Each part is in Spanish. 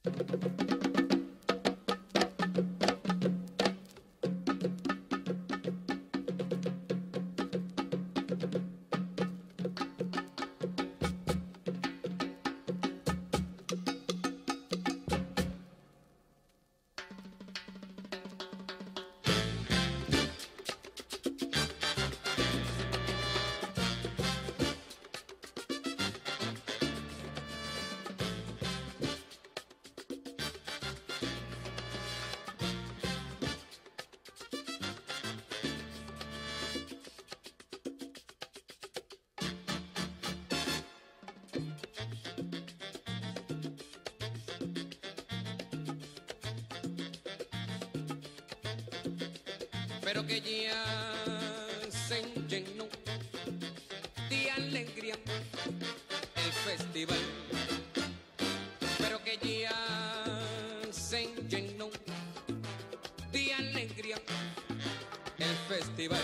Pero que ya se llenó de alegría el festival. Pero que ya se llenó de alegría el festival.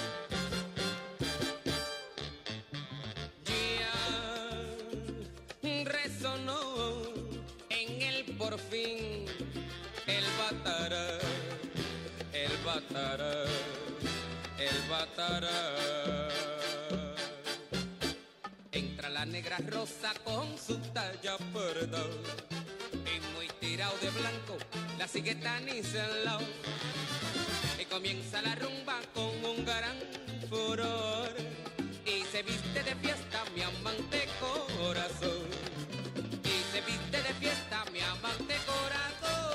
Ya resonó en el por fin el batará. El batará, el batará. Entra la negra rosa con su talla perda y muy tirado de blanco, la sigue Tanis al lado. Y comienza la rumba con un gran furor y se viste de fiesta mi amante corazón. Y se viste de fiesta mi amante corazón.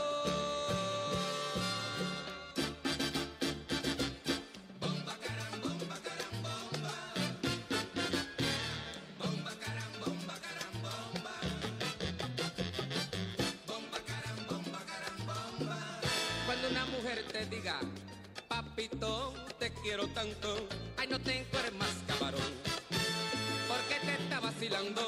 Cuando una mujer te diga, papito, te quiero tanto, ay, no te encueres más, camarón, porque te está vacilando.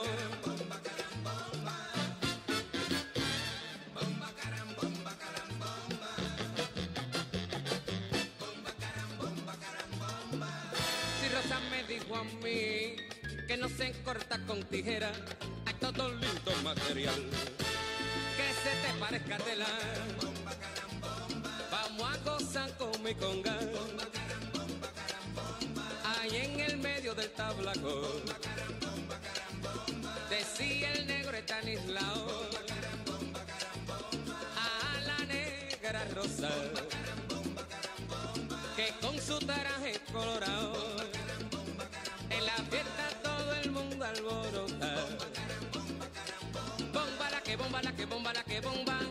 Si Rosa me dijo a mí que no se corta con tijera, hay todo lindo material que se te parezca tela. Vamos a gozar con mi conga, ahí en el medio del tablacón. Decía el negro está aislado a la negra rosa, que con su traje colorado en la fiesta todo el mundo alborota. Bomba la que bomba, la que bomba, la que bomba.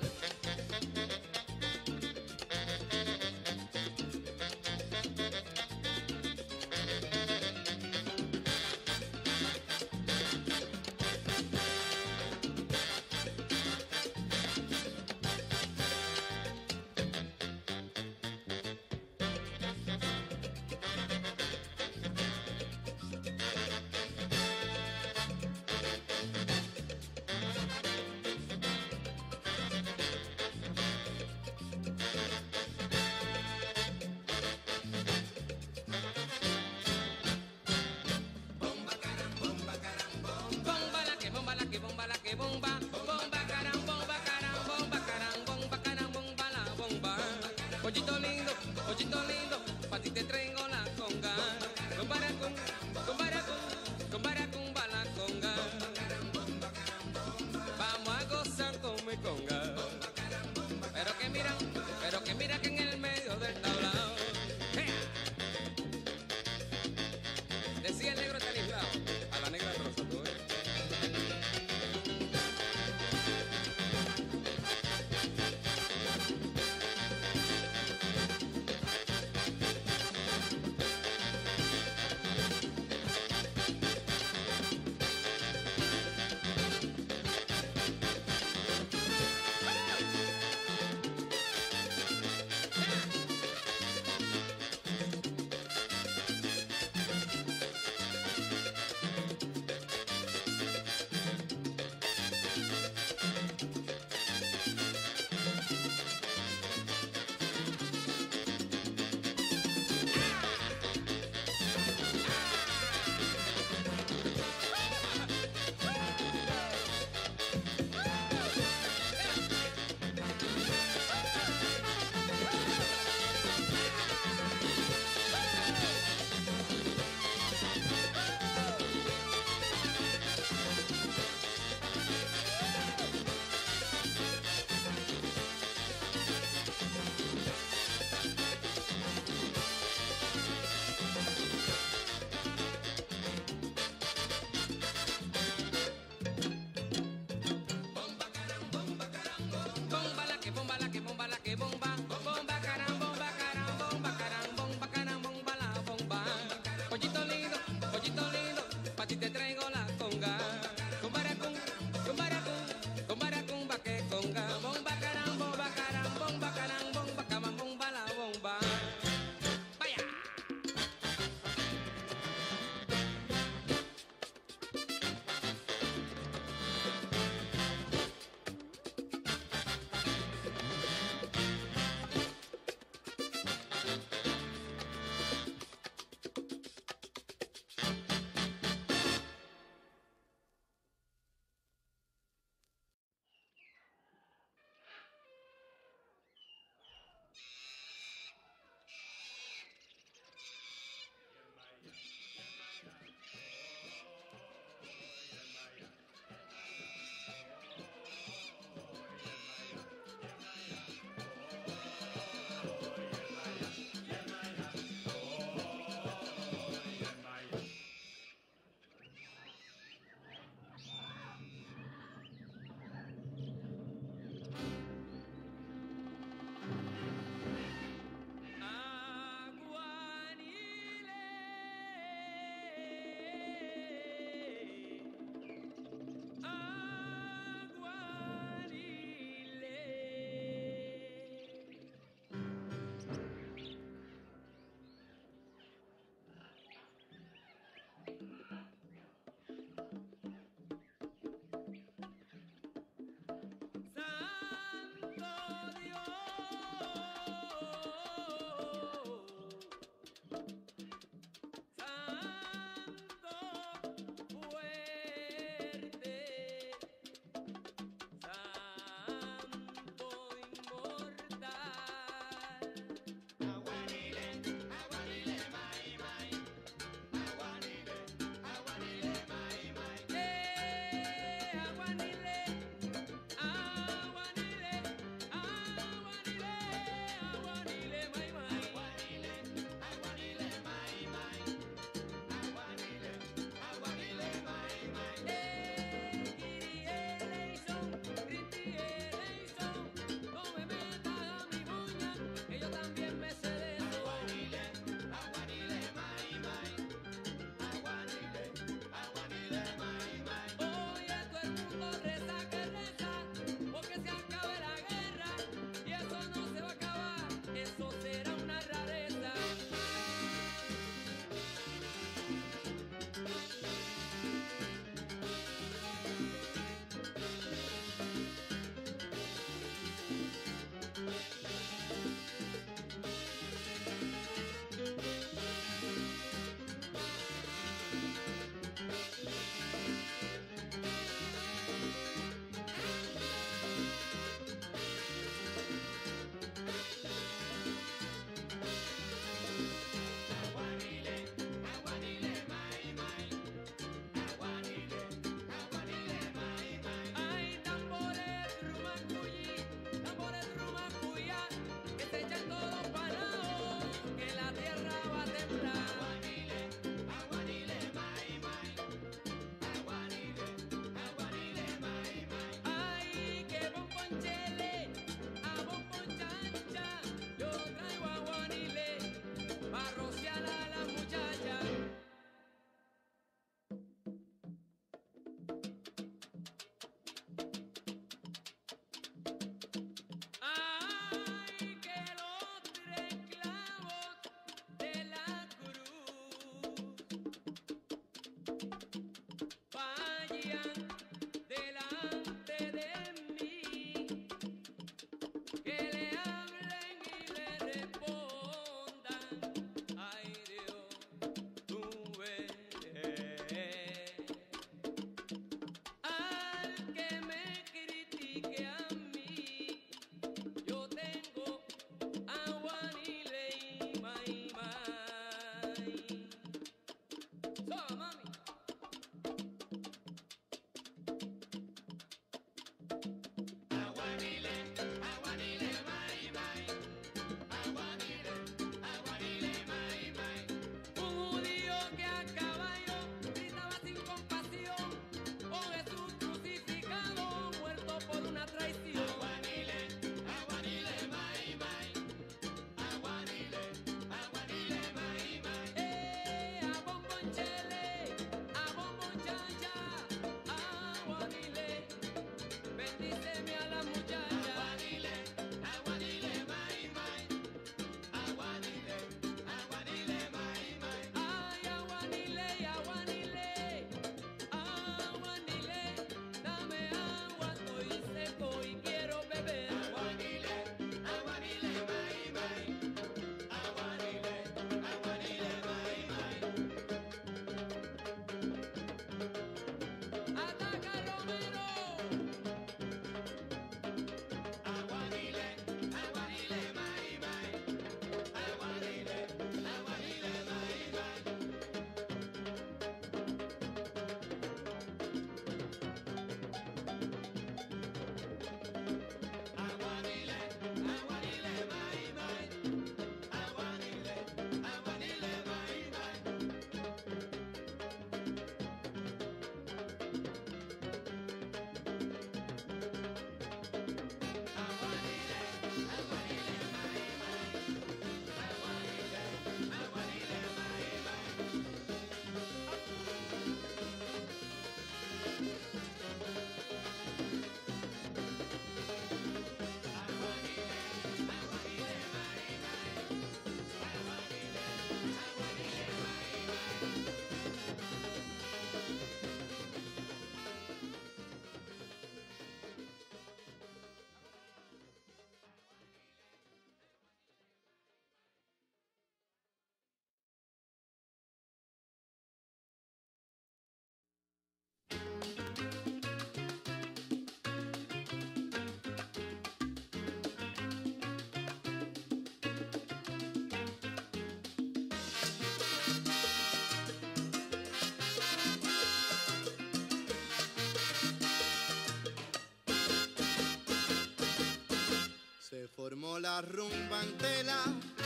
Se formó la rumba Antela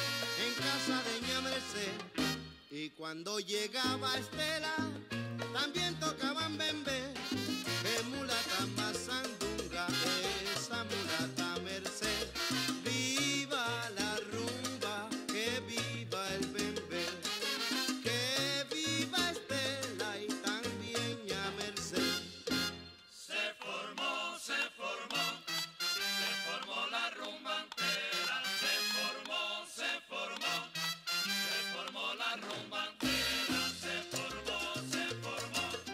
en casa de ña Merced, y cuando llegaba Estela también tocaban bembé. Que mulata más sandunga esa mulata Merced. Viva la rumba, que viva el bembé, que viva Estela y también ña Merced. Se formó la rumba entera, se formó la rumba entera, se formó.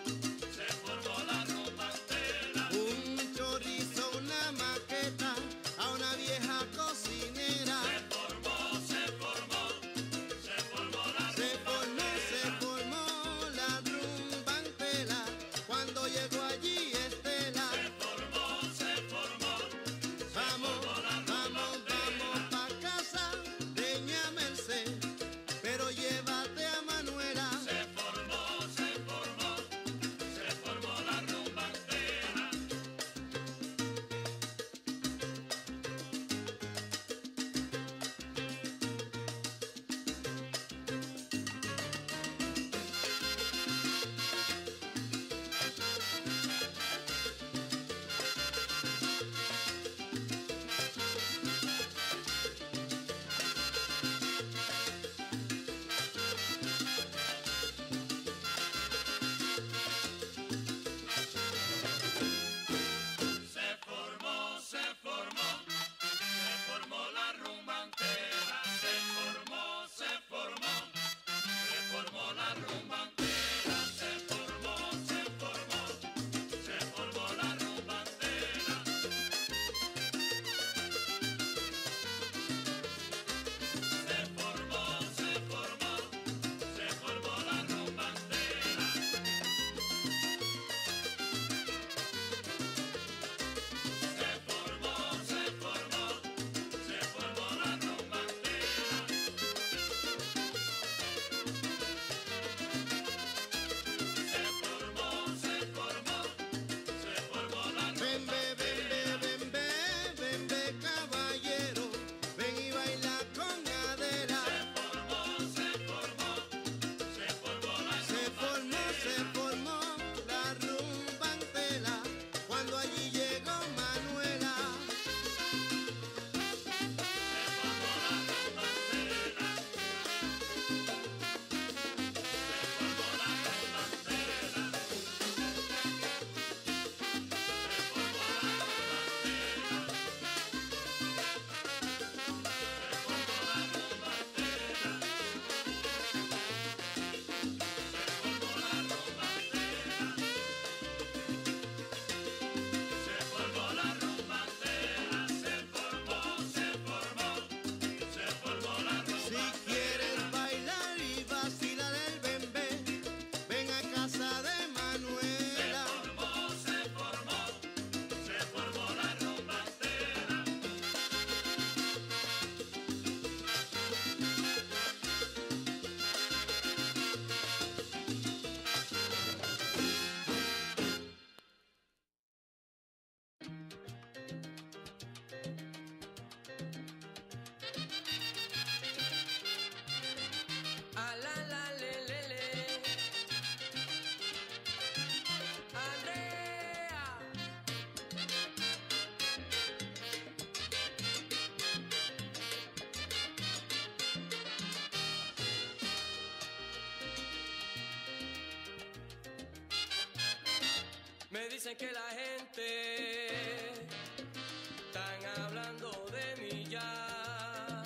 dicen que la gente están hablando de mí ya.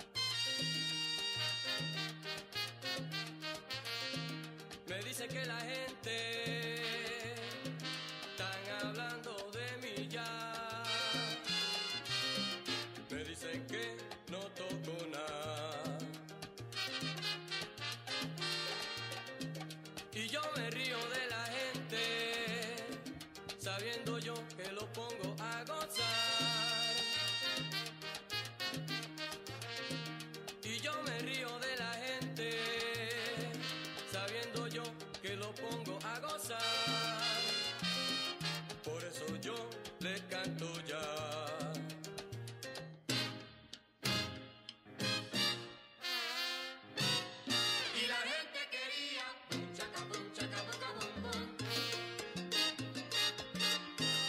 Me dicen que la gente están hablando de mí ya. Me dicen que no toco nada. Y yo me río de la gente, sabiendo yo que lo pongo a gozar. Y yo me río de la gente, sabiendo yo que lo pongo a gozar. Por eso yo le canto ya. Y la gente quería bum chaca bum chaca buca bum bum.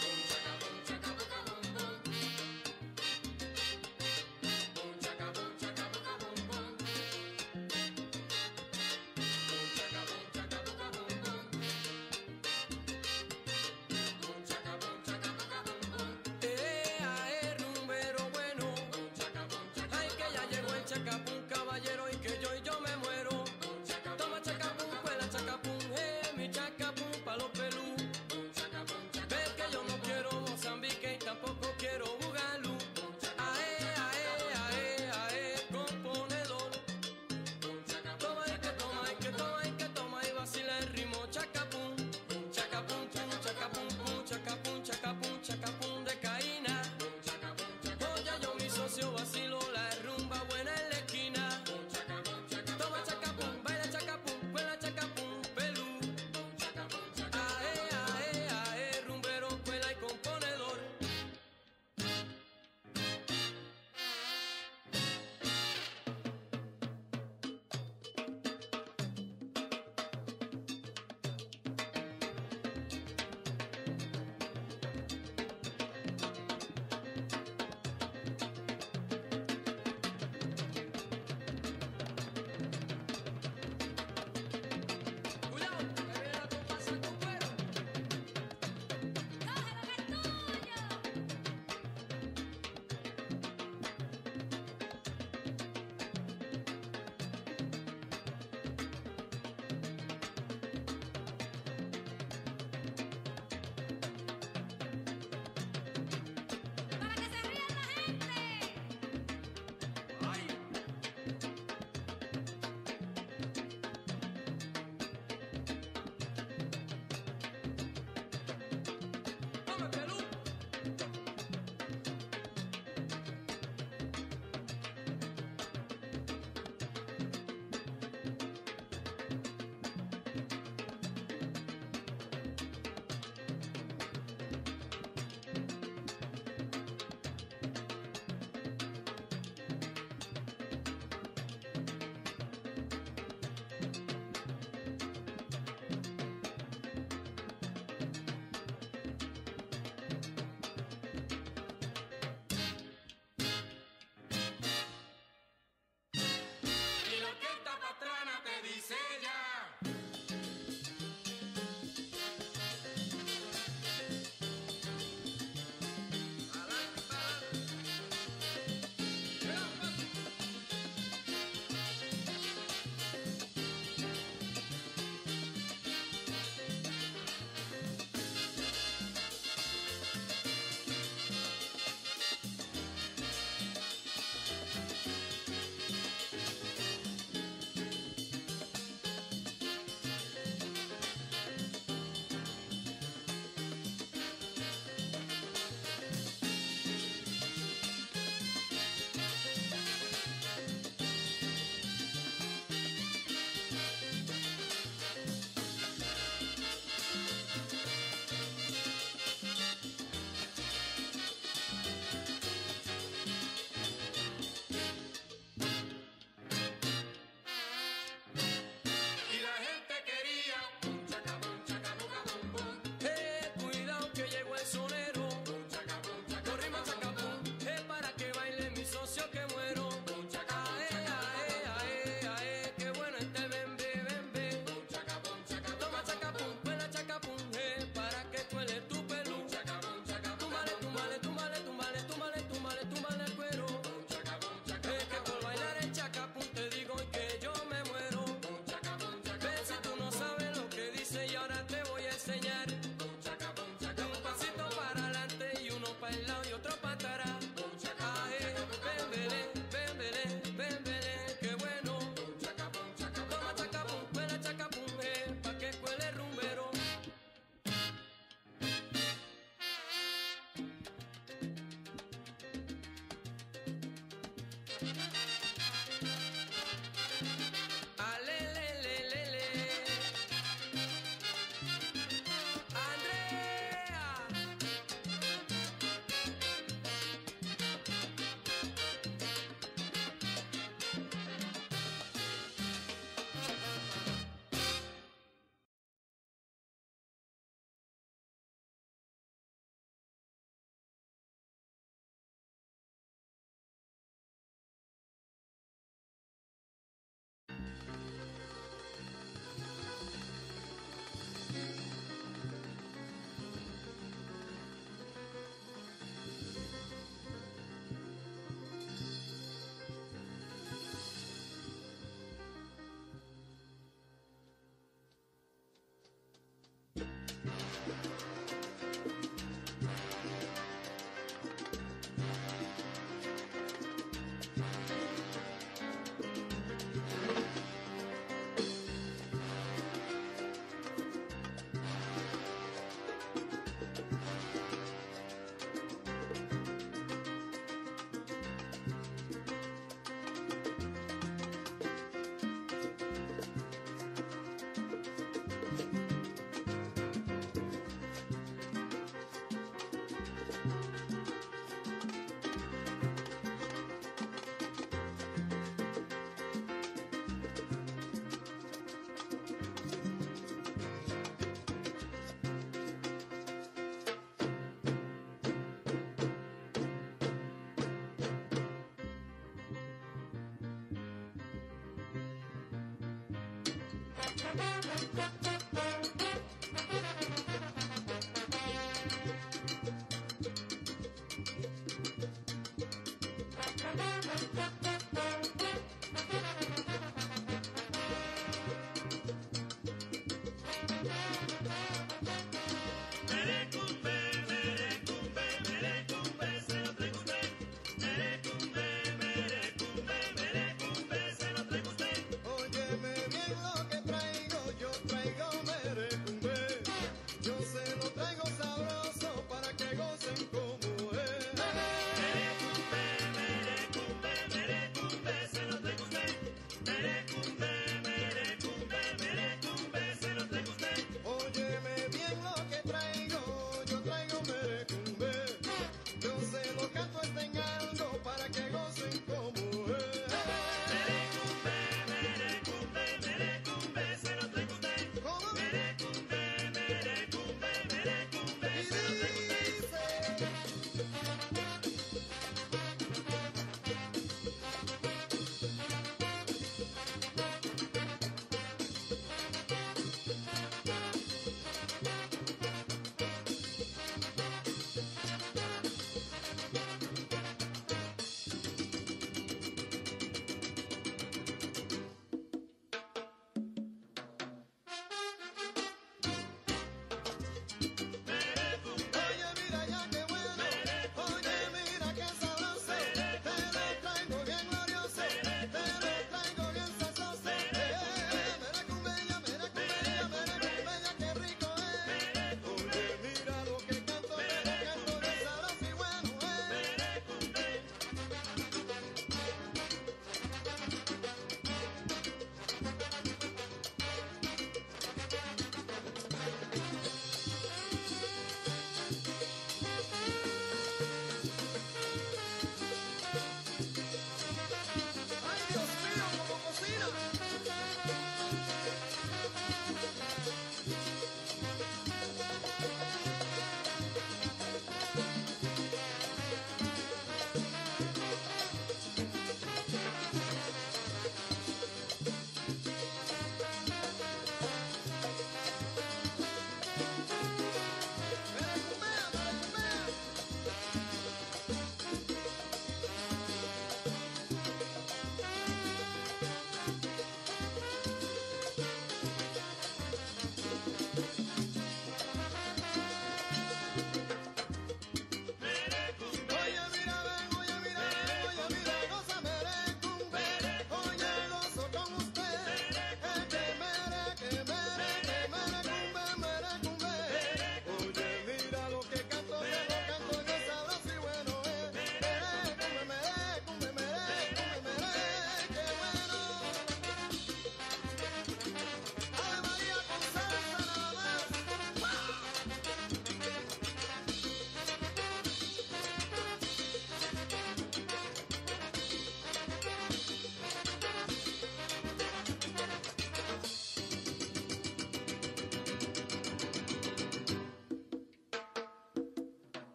Óyeme bien lo que traigo, yo traigo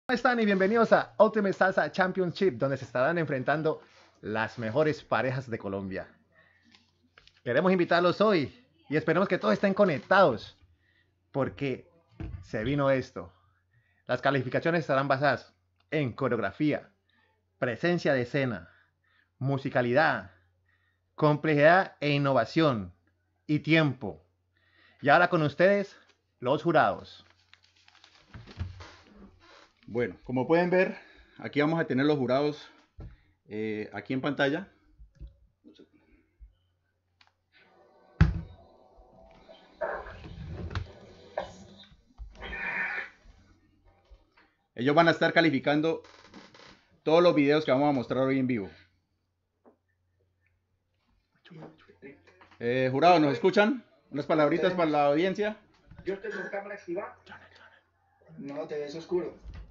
¿Cómo están? Y bienvenidos a Ultimate Salsa Championship, donde se estarán enfrentando las mejores parejas de Colombia. Queremos invitarlos hoy y esperemos que todos estén conectados, porque se vino esto. Las calificaciones estarán basadas en coreografía, presencia de escena, musicalidad, complejidad e innovación y tiempo. Y ahora con ustedes, los jurados. Bueno, como pueden ver, aquí vamos a tener los jurados aquí en pantalla. Ellos van a estar calificando todos los videos que vamos a mostrar hoy en vivo. Jurados, ¿nos escuchan? Unas palabritas para la audiencia. Yo tengo la cámara activada. No, te ves oscuro.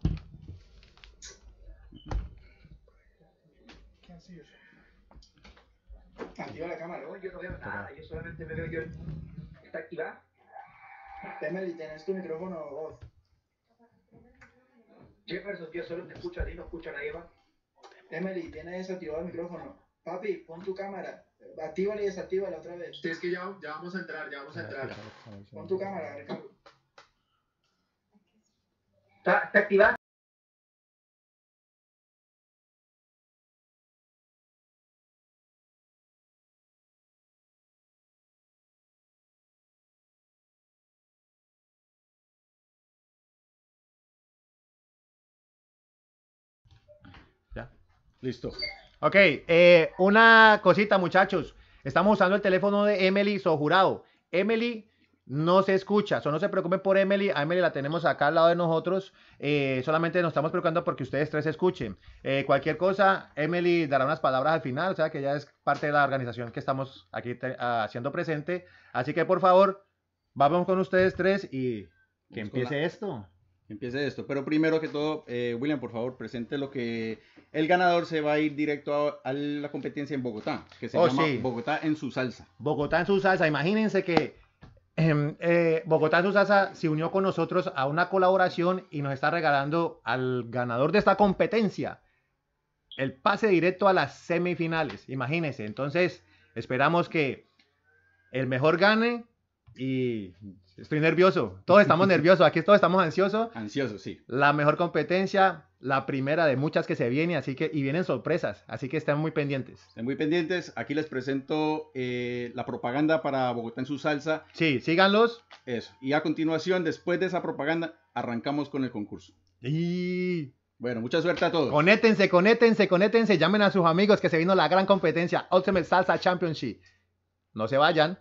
Activa la cámara. No, yo no veo nada, yo solamente me veo yo. ¿Está activada? Emily, tienes tu micrófono off. Jefferson, yo solo te escucho a ti, no escucho a nadie más. Emily, tienes desactivado el micrófono. Papi, pon tu cámara. Actívala y desactívala otra vez. Sí, es que ya vamos a entrar, Pon tu cámara, Ricardo. ¿Está activada? ¿Ya? Listo. Ok, una cosita, muchachos. Estamos usando el teléfono de Emily, su jurado. Emily no se escucha, no se preocupen por Emily. A Emily la tenemos acá al lado de nosotros. Solamente nos estamos preocupando porque ustedes tres escuchen. Cualquier cosa, Emily dará unas palabras al final, o sea que ya es parte de la organización que estamos aquí haciendo presente. Así que por favor, vamos con ustedes tres y que empiece esto. Empiece esto, pero primero que todo, William, por favor, presente lo que el ganador se va a ir directo a la competencia en Bogotá, que se llama sí. Bogotá en su salsa. Bogotá en su salsa. Imagínense que Bogotá en su salsa se unió con nosotros a una colaboración y nos está regalando al ganador de esta competencia el pase directo a las semifinales. Imagínense. Entonces, esperamos que el mejor gane y estoy nervioso. Todos estamos nerviosos. Aquí todos estamos ansiosos. Ansioso, sí. La mejor competencia, la primera de muchas que se viene, así que, y vienen sorpresas, así que estén muy pendientes. Estén muy pendientes. Aquí les presento la propaganda para Bogotá en su salsa. Sí, síganlos. Eso. Y a continuación, después de esa propaganda, arrancamos con el concurso. Y bueno, mucha suerte a todos. conéctense, llamen a sus amigos que se vino la gran competencia Ultimate Salsa Championship. No se vayan.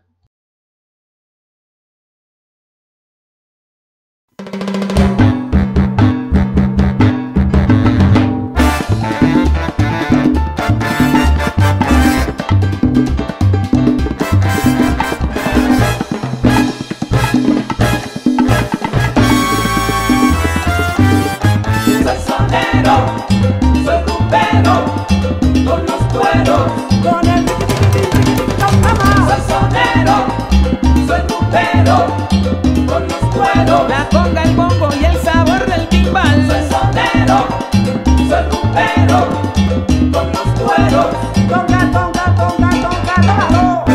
Soy rumbero, con los cueros, con el salsonero, soy rumbero, con los cueros, La conga, el bombo y el sabor del timbal. salsonero, soy rumbero, con los cueros, Conga, conga, conga, conga, claro.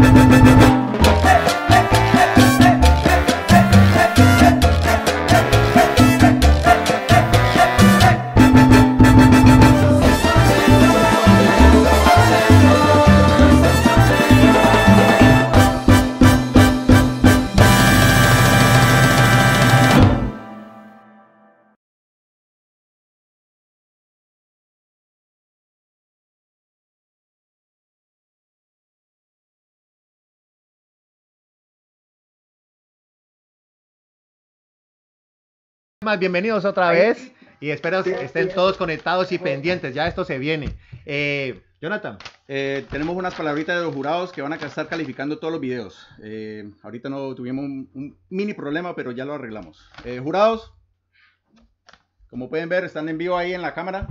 Bienvenidos otra vez y espero que estén todos conectados y pendientes. Ya esto se viene. Jonathan. Tenemos unas palabritas de los jurados que van a estar calificando todos los videos. Ahorita no tuvimos un mini problema, pero ya lo arreglamos. Jurados, como pueden ver, están en vivo ahí en la cámara.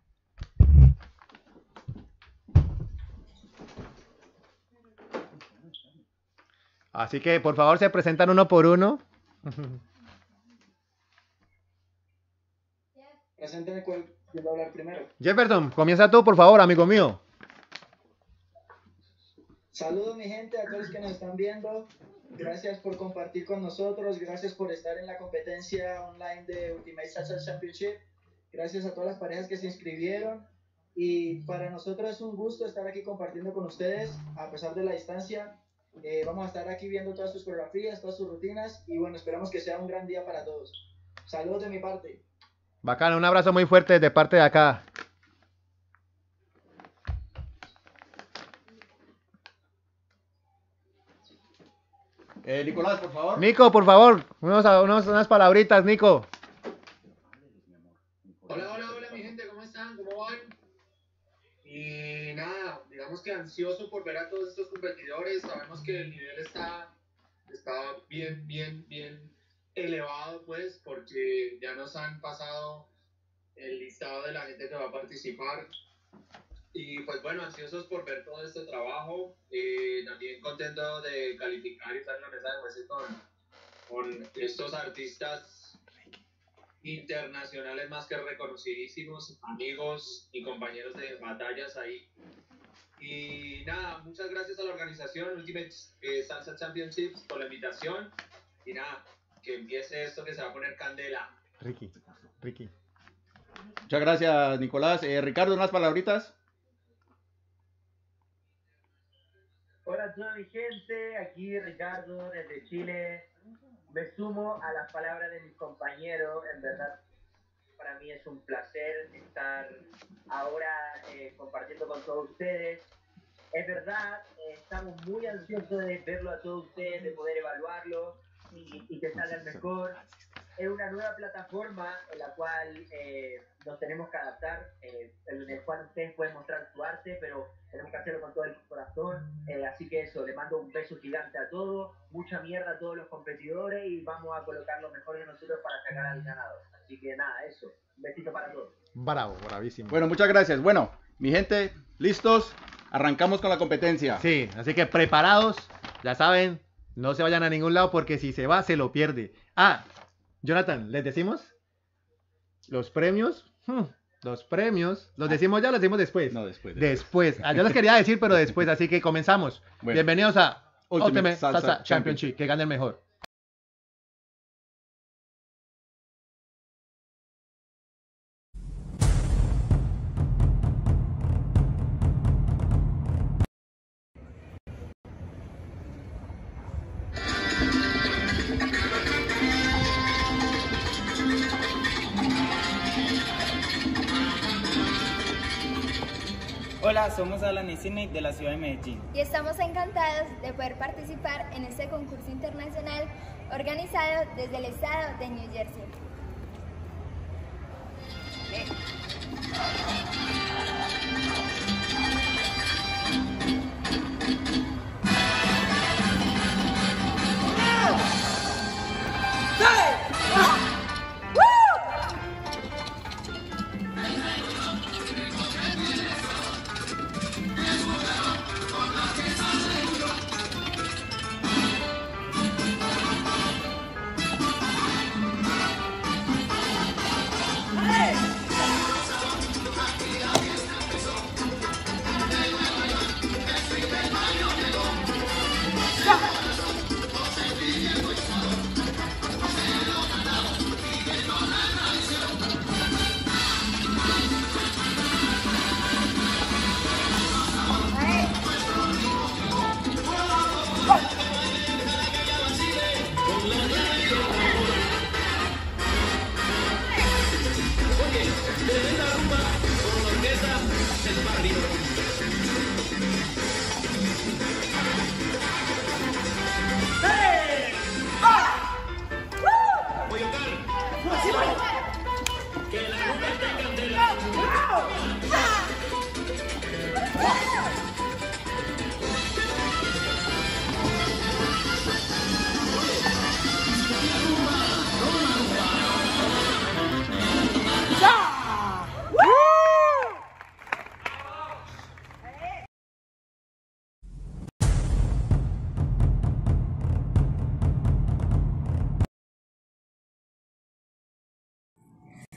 Así que por favor se presentan uno por uno. Presénteme cuál quiero hablar primero. Jefferson, comienza tú, por favor, amigo mío. Saludos mi gente, a todos que nos están viendo. Gracias por compartir con nosotros. Gracias por estar en la competencia online de Ultimate Salsa Championship. Gracias a todas las parejas que se inscribieron. Y para nosotros es un gusto estar aquí compartiendo con ustedes a pesar de la distancia. Vamos a estar aquí viendo todas sus coreografías, todas sus rutinas. Y bueno, esperamos que sea un gran día para todos. Saludos de mi parte. Bacano, un abrazo muy fuerte de parte de acá. Nicolás, por favor. Nico, por favor, unas palabritas, Nico. Hola mi gente, ¿cómo están? ¿Cómo van? Y nada, digamos que ansioso por ver a todos estos competidores. Sabemos que el nivel está bien elevado, pues, porque ya nos han pasado el listado de la gente que va a participar. Y pues bueno, ansiosos por ver todo este trabajo. También contento de calificar y estar en la mesa de jueces con estos artistas internacionales más que reconocidísimos, amigos y compañeros de batallas ahí. Y nada, muchas gracias a la organización Ultimate Salsa Championships por la invitación. Y nada, que empiece esto que se va a poner candela. Ricky. Muchas gracias, Nicolás. Ricardo, unas palabritas. Hola a toda mi gente, aquí Ricardo desde Chile. Me sumo a las palabras de mis compañeros. En verdad, para mí es un placer estar ahora compartiendo con todos ustedes. Es verdad, estamos muy ansiosos de verlo a todos ustedes, de poder evaluarlo y que salga el mejor. Es una nueva plataforma en la cual nos tenemos que adaptar, en el cual ustedes pueden mostrar su arte, pero tenemos que hacerlo con todo el corazón. Así que eso, le mando un beso gigante a todos, mucha mierda a todos los competidores y vamos a colocar lo mejor de nosotros para sacar al ganador. Así que nada, eso, un besito para todos. Bravo, bravísimo. Bueno, muchas gracias. Bueno, mi gente, listos, arrancamos con la competencia. Sí, así que preparados, ya saben, no se vayan a ningún lado porque si se va, se lo pierde. Jonathan, ¿les decimos? Los premios. Los premios. ¿Los decimos ya o los decimos después? No, después. Después. Yo les quería decir, pero después. Así que comenzamos. Bueno. Bienvenidos a Ultimate Salsa Salsa Championship. Que gane el mejor. Hola, somos Alan y Sidney de la ciudad de Medellín. Y estamos encantados de poder participar en este concurso internacional organizado desde el estado de New Jersey.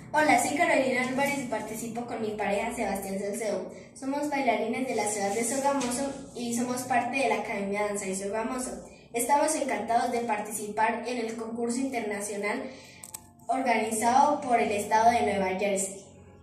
Hola, soy Carolina Álvarez y participo con mi pareja Sebastián Salcedo. Somos bailarines de la ciudad de Sogamoso y somos parte de la Academia Danza de Sogamoso. Estamos encantados de participar en el concurso internacional organizado por el estado de Nueva Jersey.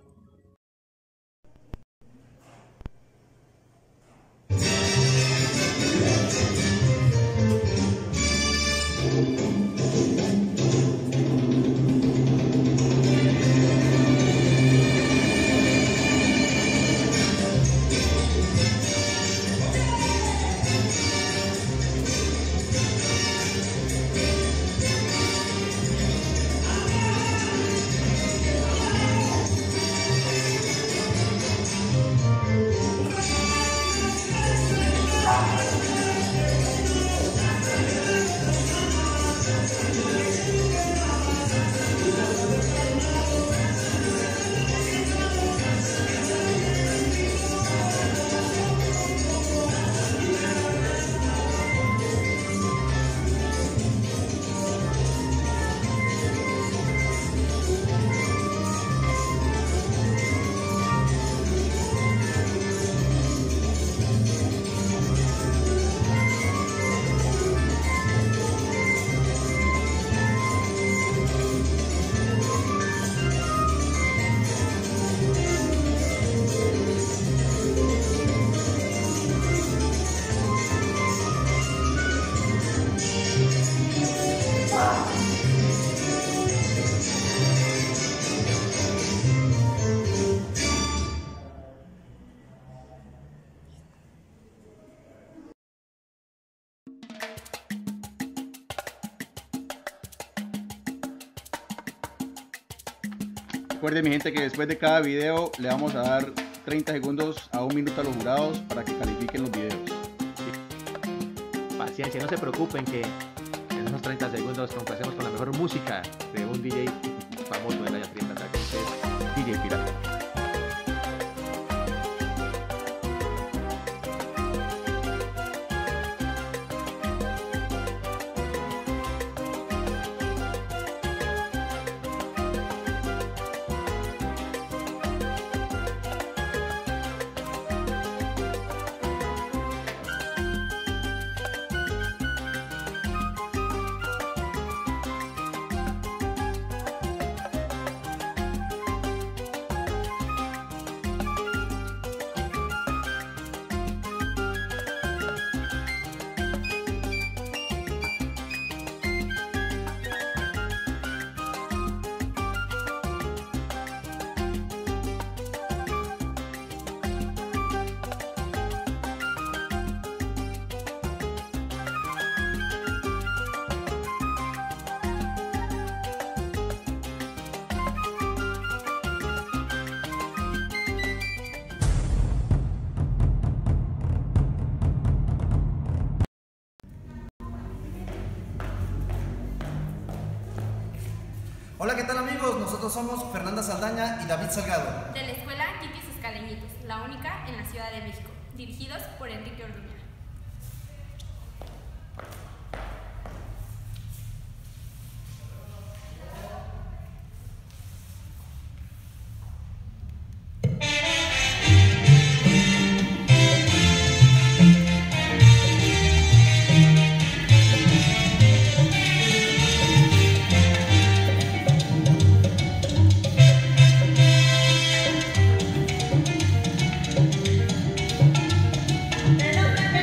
Recuerden, mi gente, que después de cada video le vamos a dar 30 segundos a 1 minuto a los jurados para que califiquen los videos. Paciencia, no se preocupen que en esos 30 segundos complacemos con la mejor música de un DJ famoso de la Yatrieta, que es DJ Pirata. Hola, ¿qué tal amigos? Nosotros somos Fernanda Saldaña y David Salgado. De la escuela Quitis Escaleñitos, la única en la Ciudad de México, dirigidos por Enrique Orduña. El hombre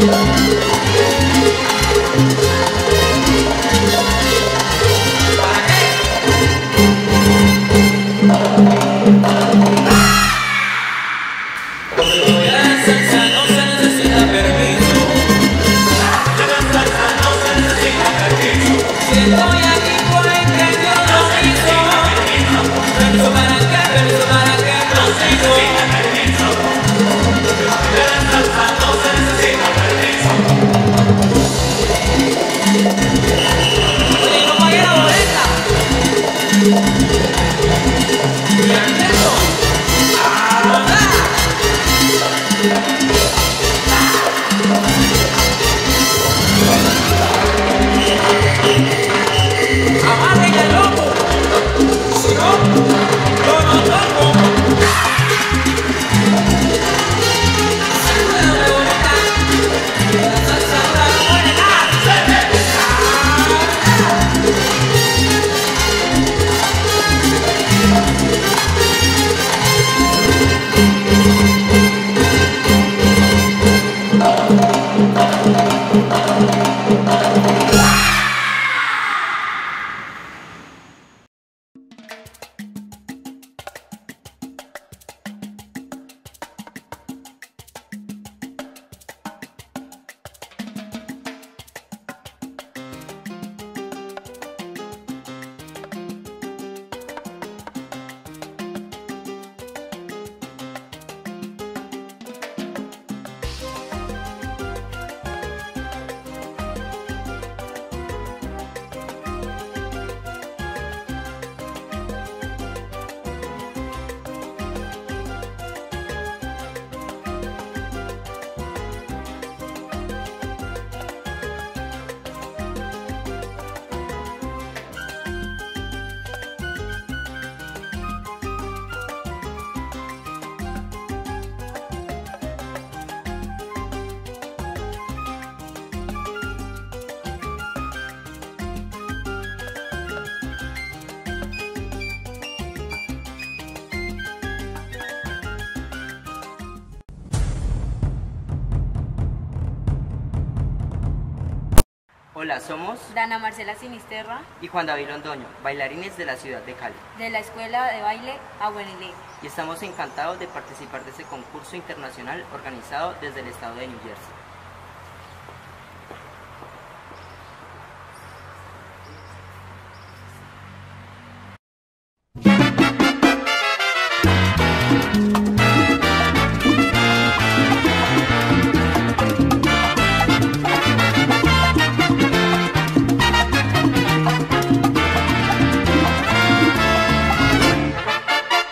Hola, somos Dana Marcela Sinisterra y Juan David Londoño, bailarines de la ciudad de Cali. de la Escuela de Baile Aguanile. Y estamos encantados de participar de este concurso internacional organizado desde el estado de New Jersey.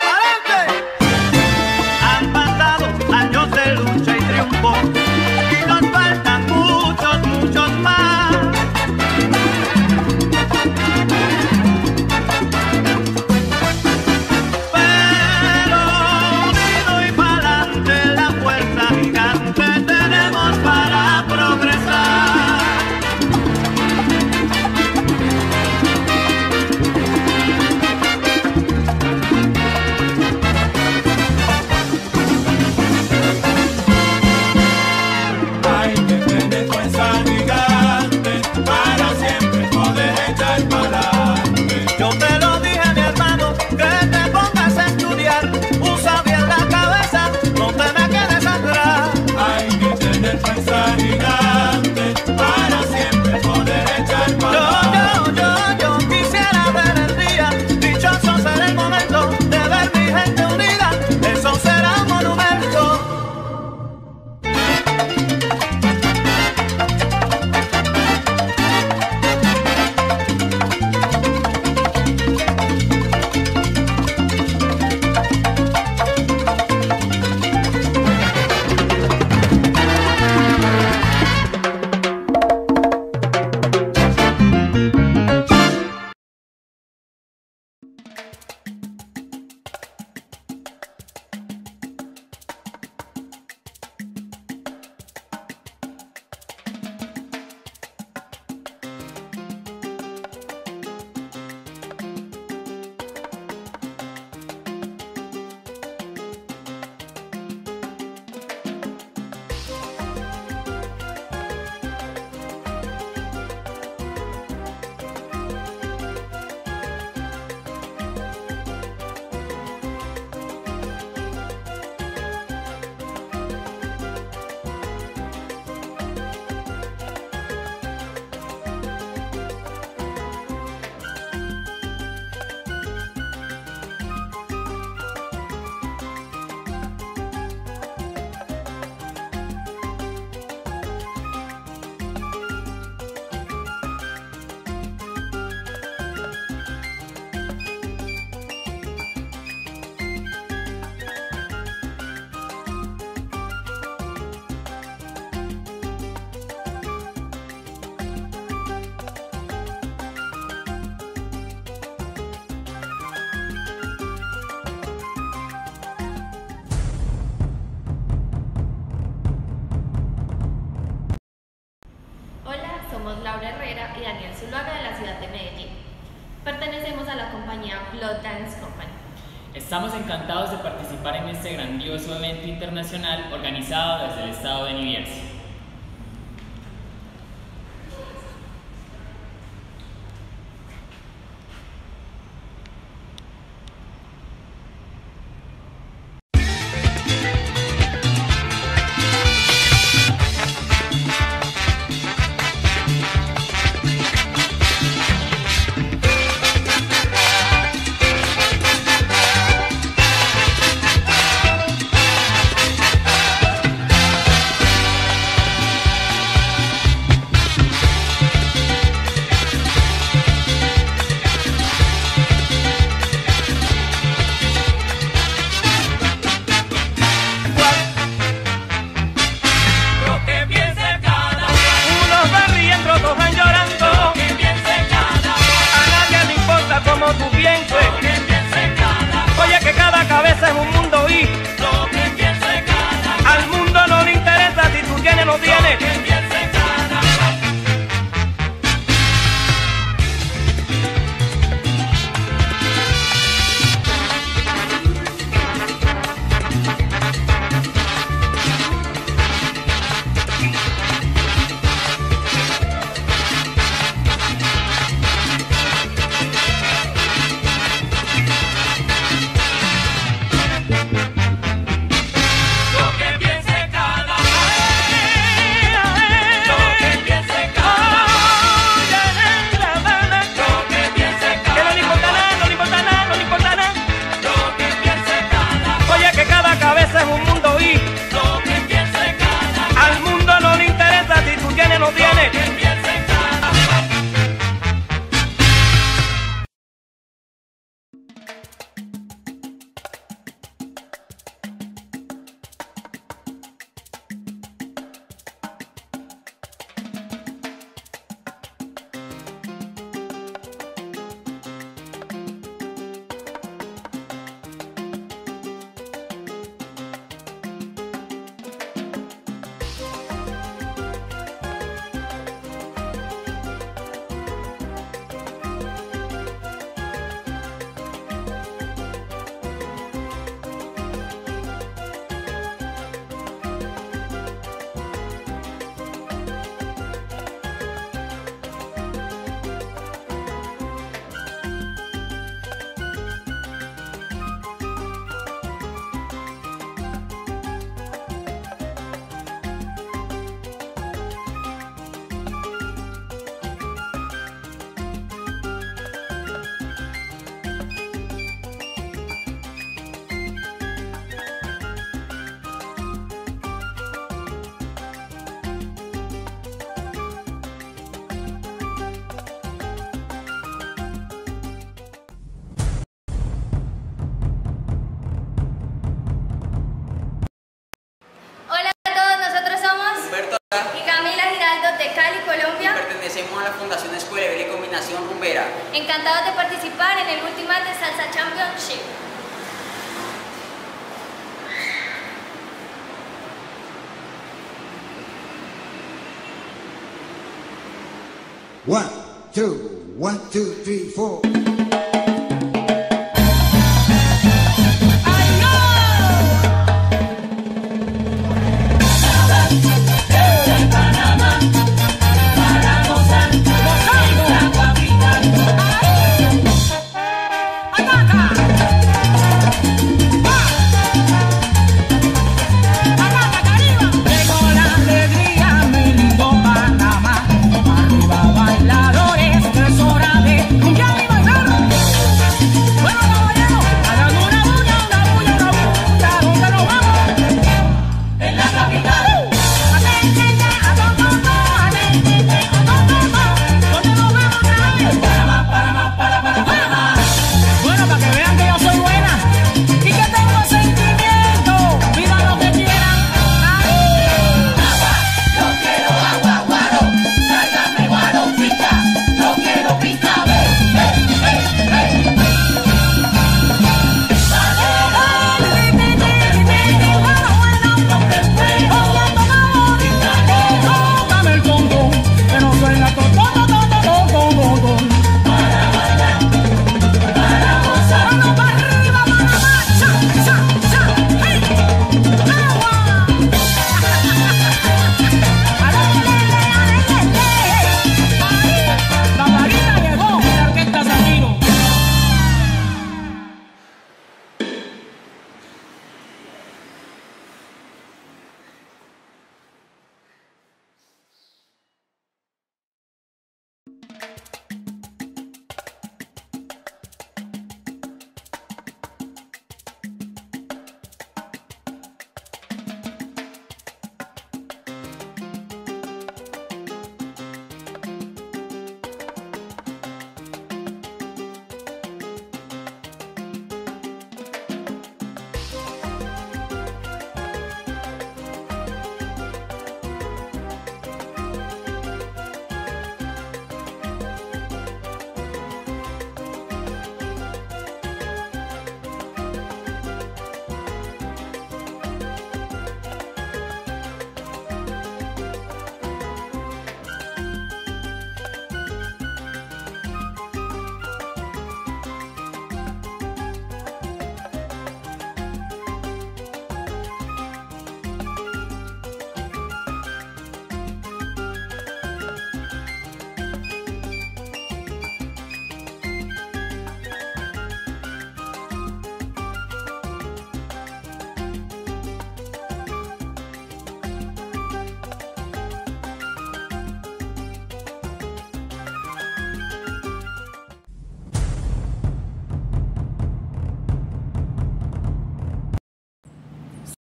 Han pasado años de lucha y triunfo, y Saldaña Float Dance Company. Estamos encantados de participar en este grandioso evento internacional organizado desde el estado de New Jersey. Pertenecemos a la Fundación Escuela de Combinación Rumbera. Encantados de participar en el Ultimate de Salsa Championship. One, two, three, four. Bailadores, es hora de cumbia y bailar.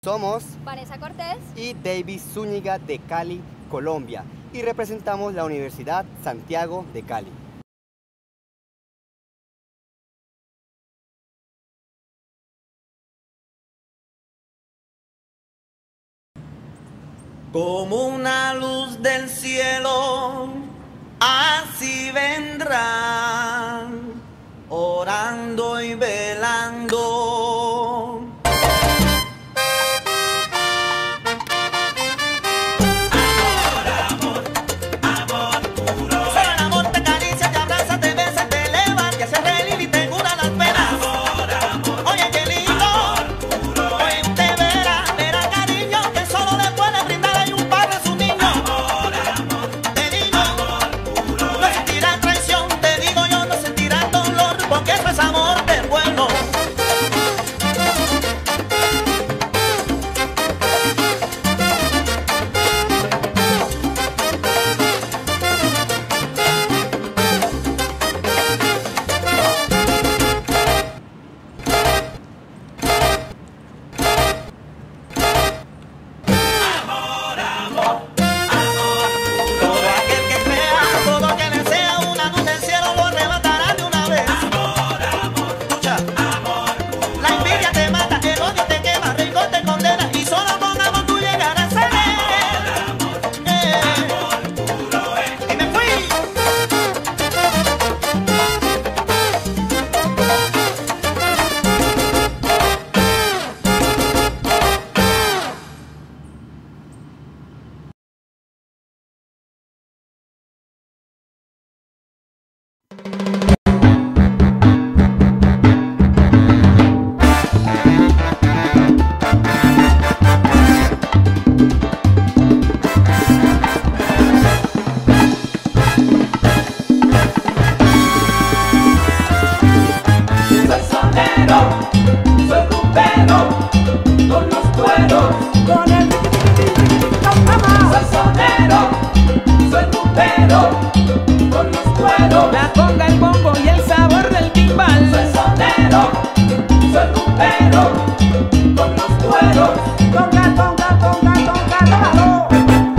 Somos Vanessa Cortés y David Zúñiga de Cali, Colombia, y representamos la Universidad Santiago de Cali. Como una luz del cielo, así vendrán, orando y velando. La conga, el bombo y el sabor del timbal. Soy sonero, soy rumbero, con los cueros. Conga, conga, conga, conga, tómalo.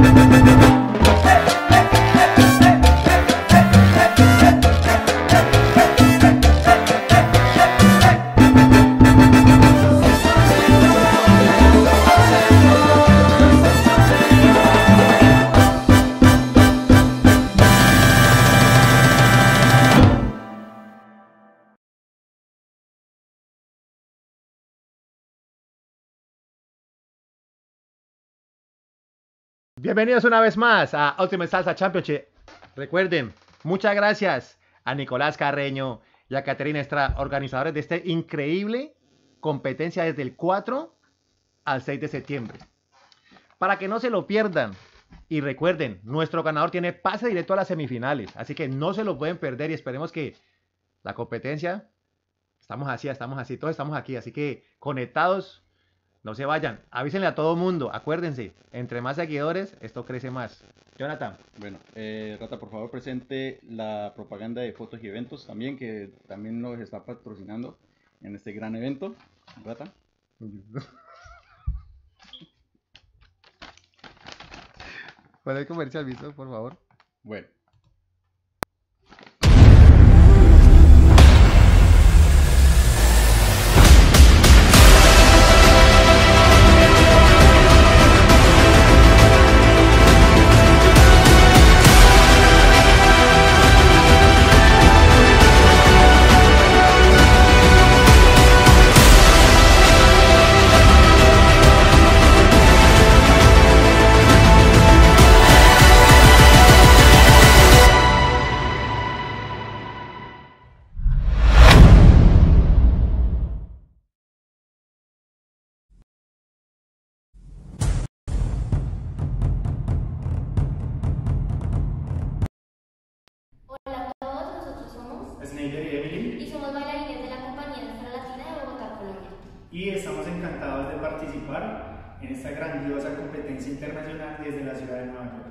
Bienvenidos una vez más a Ultimate Salsa Championship. Recuerden, muchas gracias a Nicolás Carreño y a Caterina Estrada, organizadores de esta increíble competencia desde el 4 al 6 de septiembre. Para que no se lo pierdan. Y recuerden, nuestro ganador tiene pase directo a las semifinales. Así que no se lo pueden perder y esperemos que la competencia... Estamos así, todos estamos aquí. Así que conectados... No se vayan, avísenle a todo mundo, acuérdense, entre más seguidores, esto crece más. Jonathan. Bueno, Rata, por favor, presente la propaganda de fotos y eventos también, que también nos está patrocinando en este gran evento. Rata. ¿Cuál es el comercial, visto, por favor? Bueno. Y estamos encantados de participar en esta grandiosa competencia internacional desde la ciudad de Nueva York.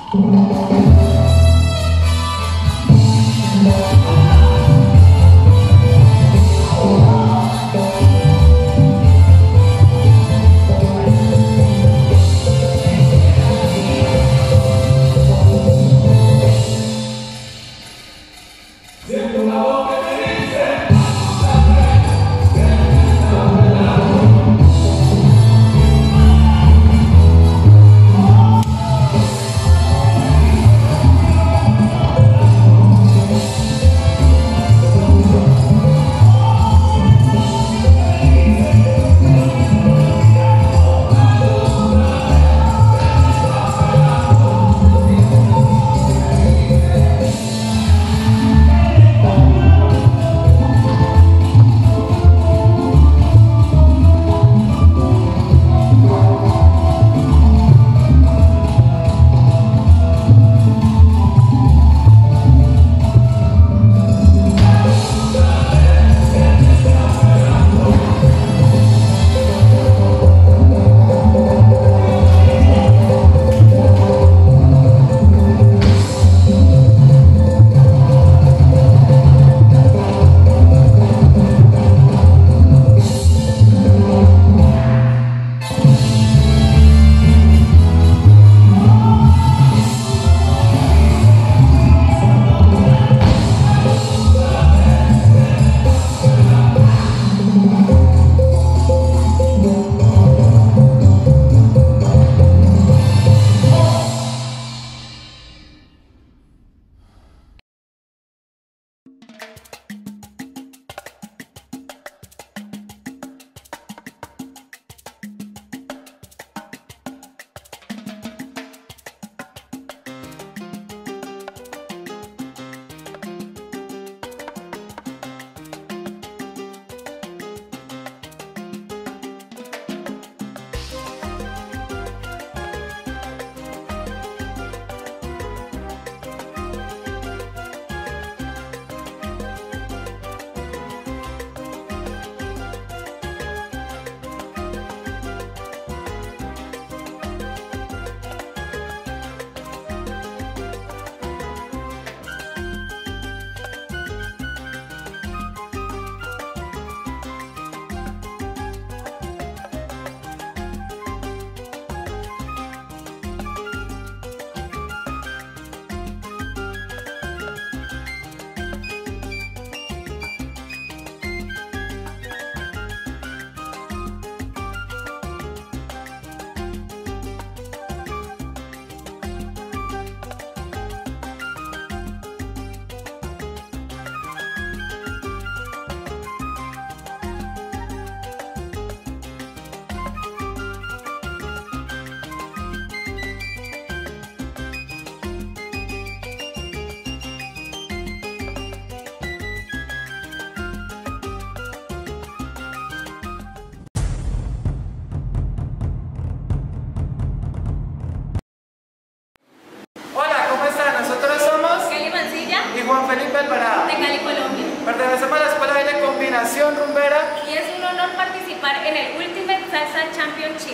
Juan Felipe Alvarado, de Cali, Colombia. Pertenecemos a la Escuela de Baile Combinación Rumbera Y es un honor participar en el Ultimate Salsa Championship.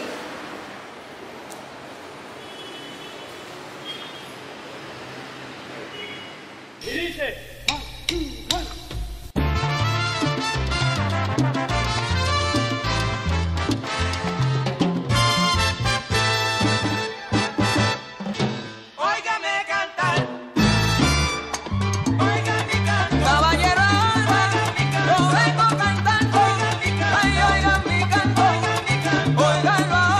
y dice... Oigan mi canto, oigan mi canto, oigan mi canto, oigan mi canto, oigan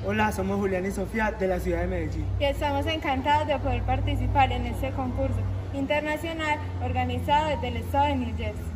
Hola, somos Julián y Sofía de la ciudad de Medellín. Y estamos encantados de poder participar en este concurso internacional organizado desde el estado de New Jersey.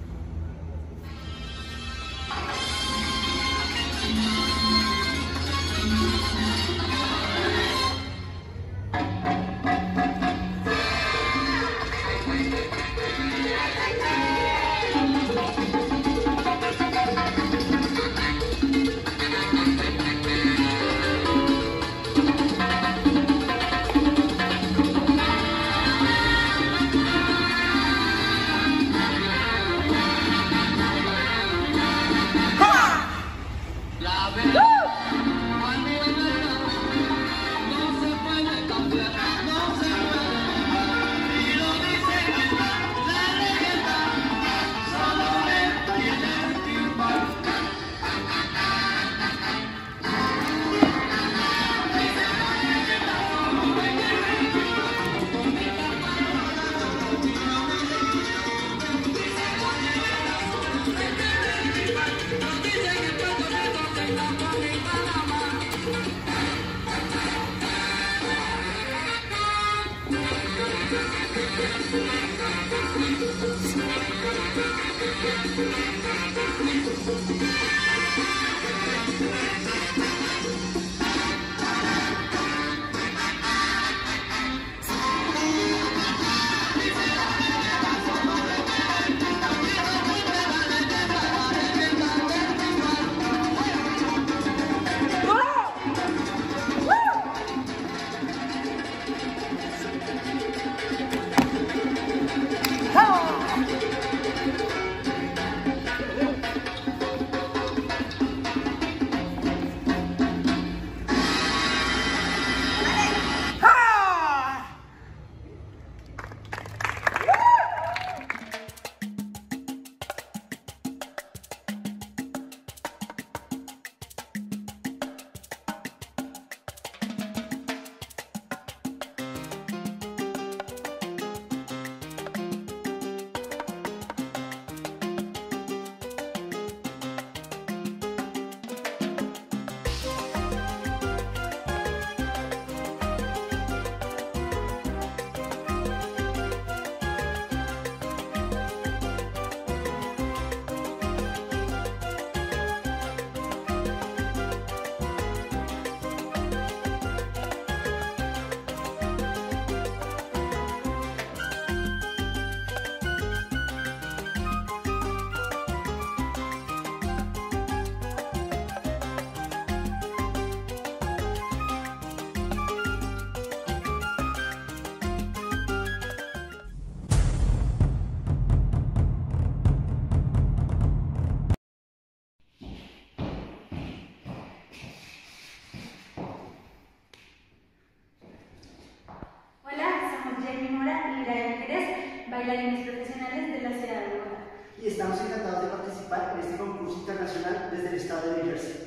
bailarines profesionales de la ciudad de Bogotá. Y estamos encantados de participar en este concurso internacional desde el estado de New Jersey.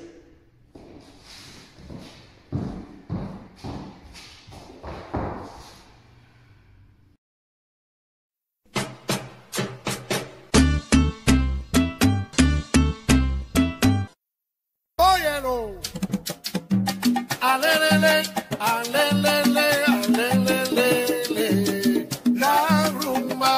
Óyelo. Alelele, alelele, alelele, la rumba.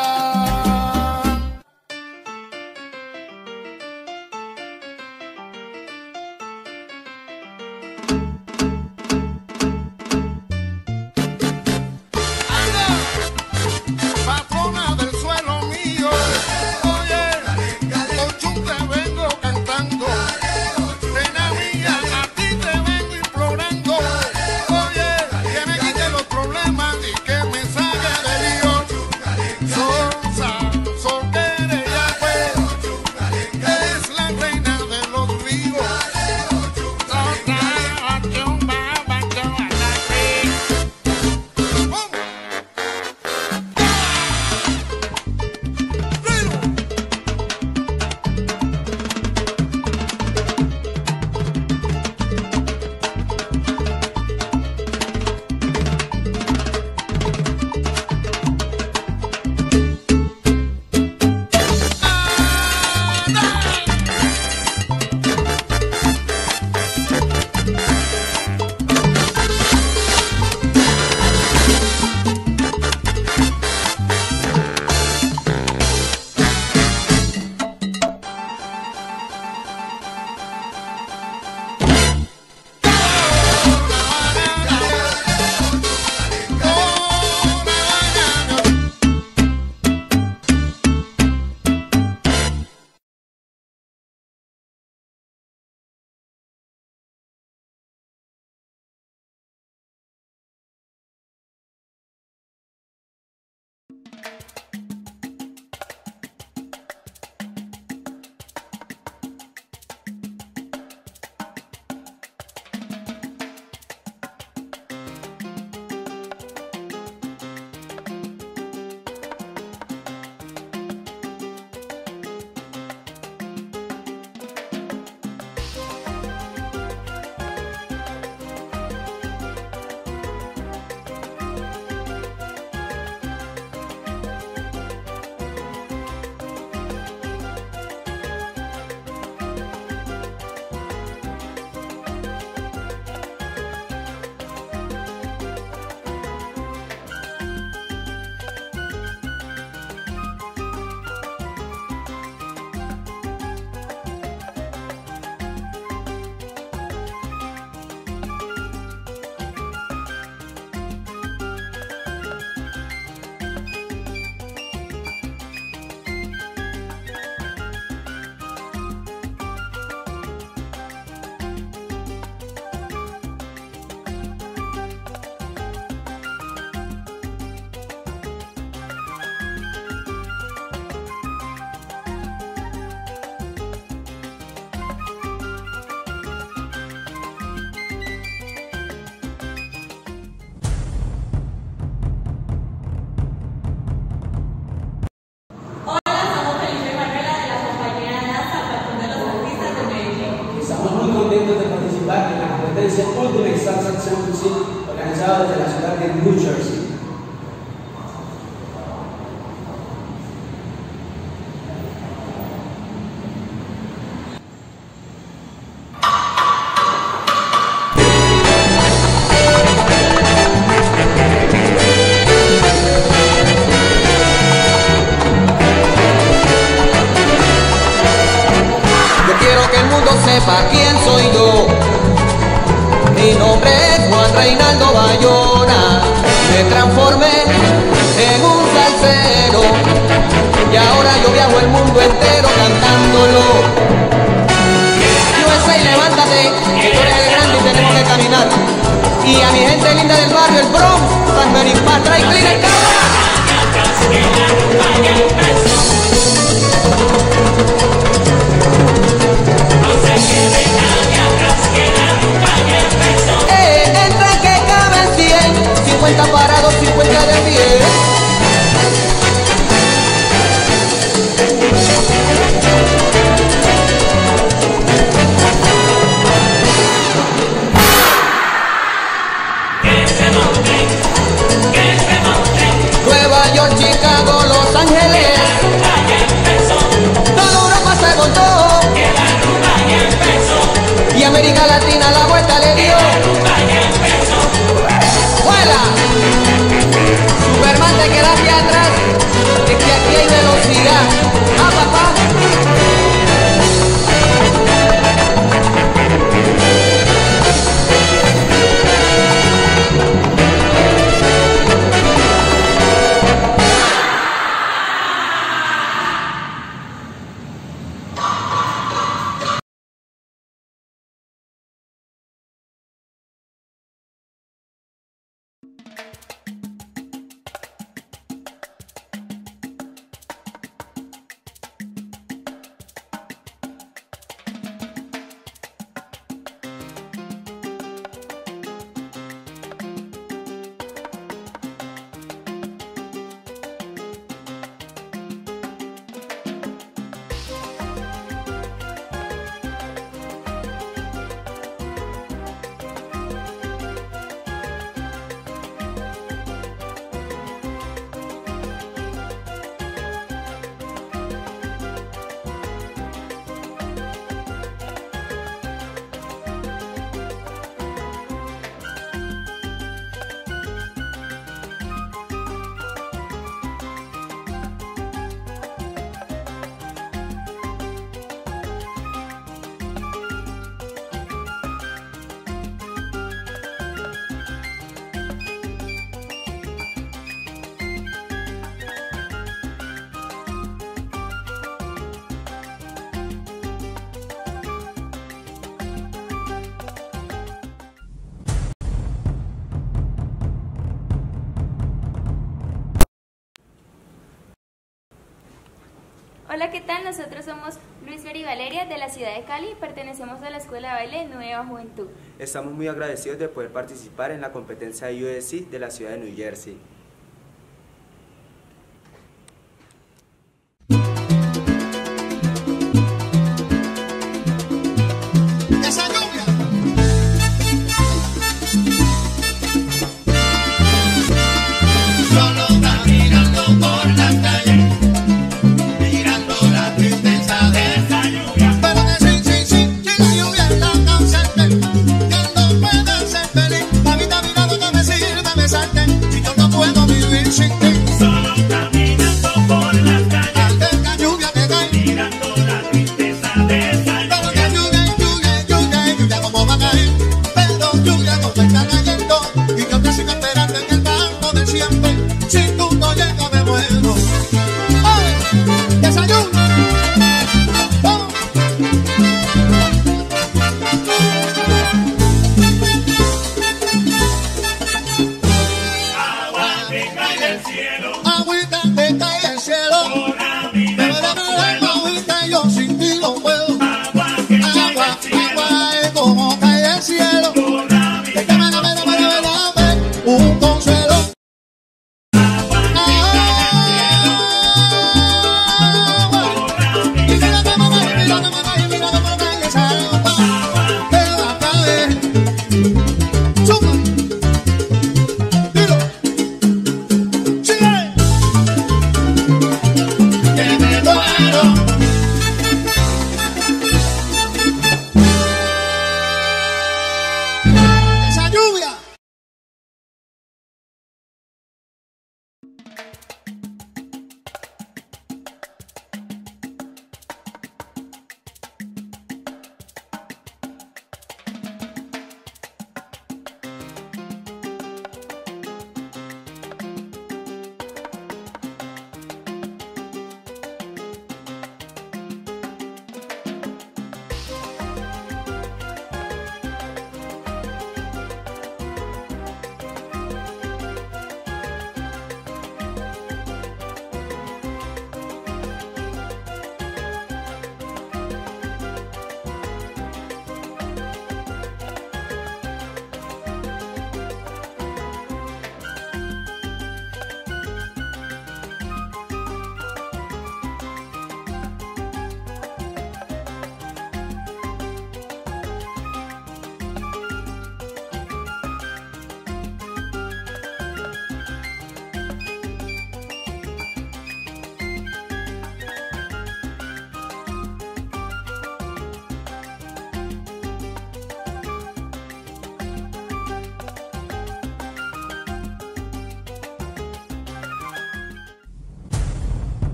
Salsa Championship organizado desde la ciudad de New Jersey. Sepa quién soy yo. Mi nombre es Juan Reinaldo Bayona. Me transformé en un salsero y ahora yo viajo el mundo entero cantándolo. USA, levántate, que tú eres el grande y tenemos que caminar. Y a mi gente linda del barrio, el Bronx, San Benito, Patra y Clean entra que caben 100, 50 parados, 50 de pie. Nueva York, Chicago, Los Ángeles, toda Europa se montó. Y América Latina la vuelta le dio. ¡Vuela! Superman, te quedaste atrás. Es que aquí hay velocidad. ¡Ah, papá! Hola, ¿qué tal? Nosotros somos Luis Fer y Valeria de la ciudad de Cali, pertenecemos a la Escuela de Baile Nueva Juventud. Estamos muy agradecidos de poder participar en la competencia USC de la ciudad de New Jersey. Si yo no puedo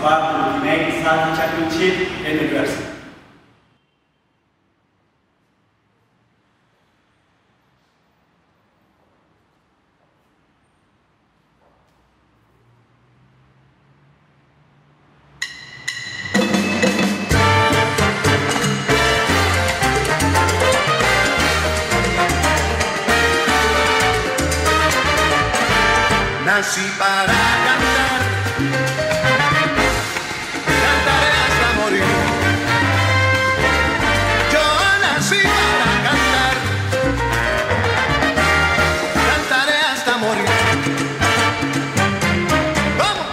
participar en el Ultimate Salsa Championship en New Jersey. Nací para cantar, cantaré hasta morir. Yo nací para cantar, cantaré hasta morir. ¡Vamos!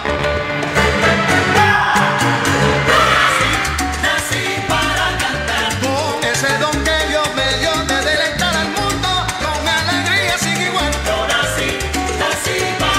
Nací para cantar, con ese don que Dios me dio de deleitar al mundo con alegría sin igual. Yo nací para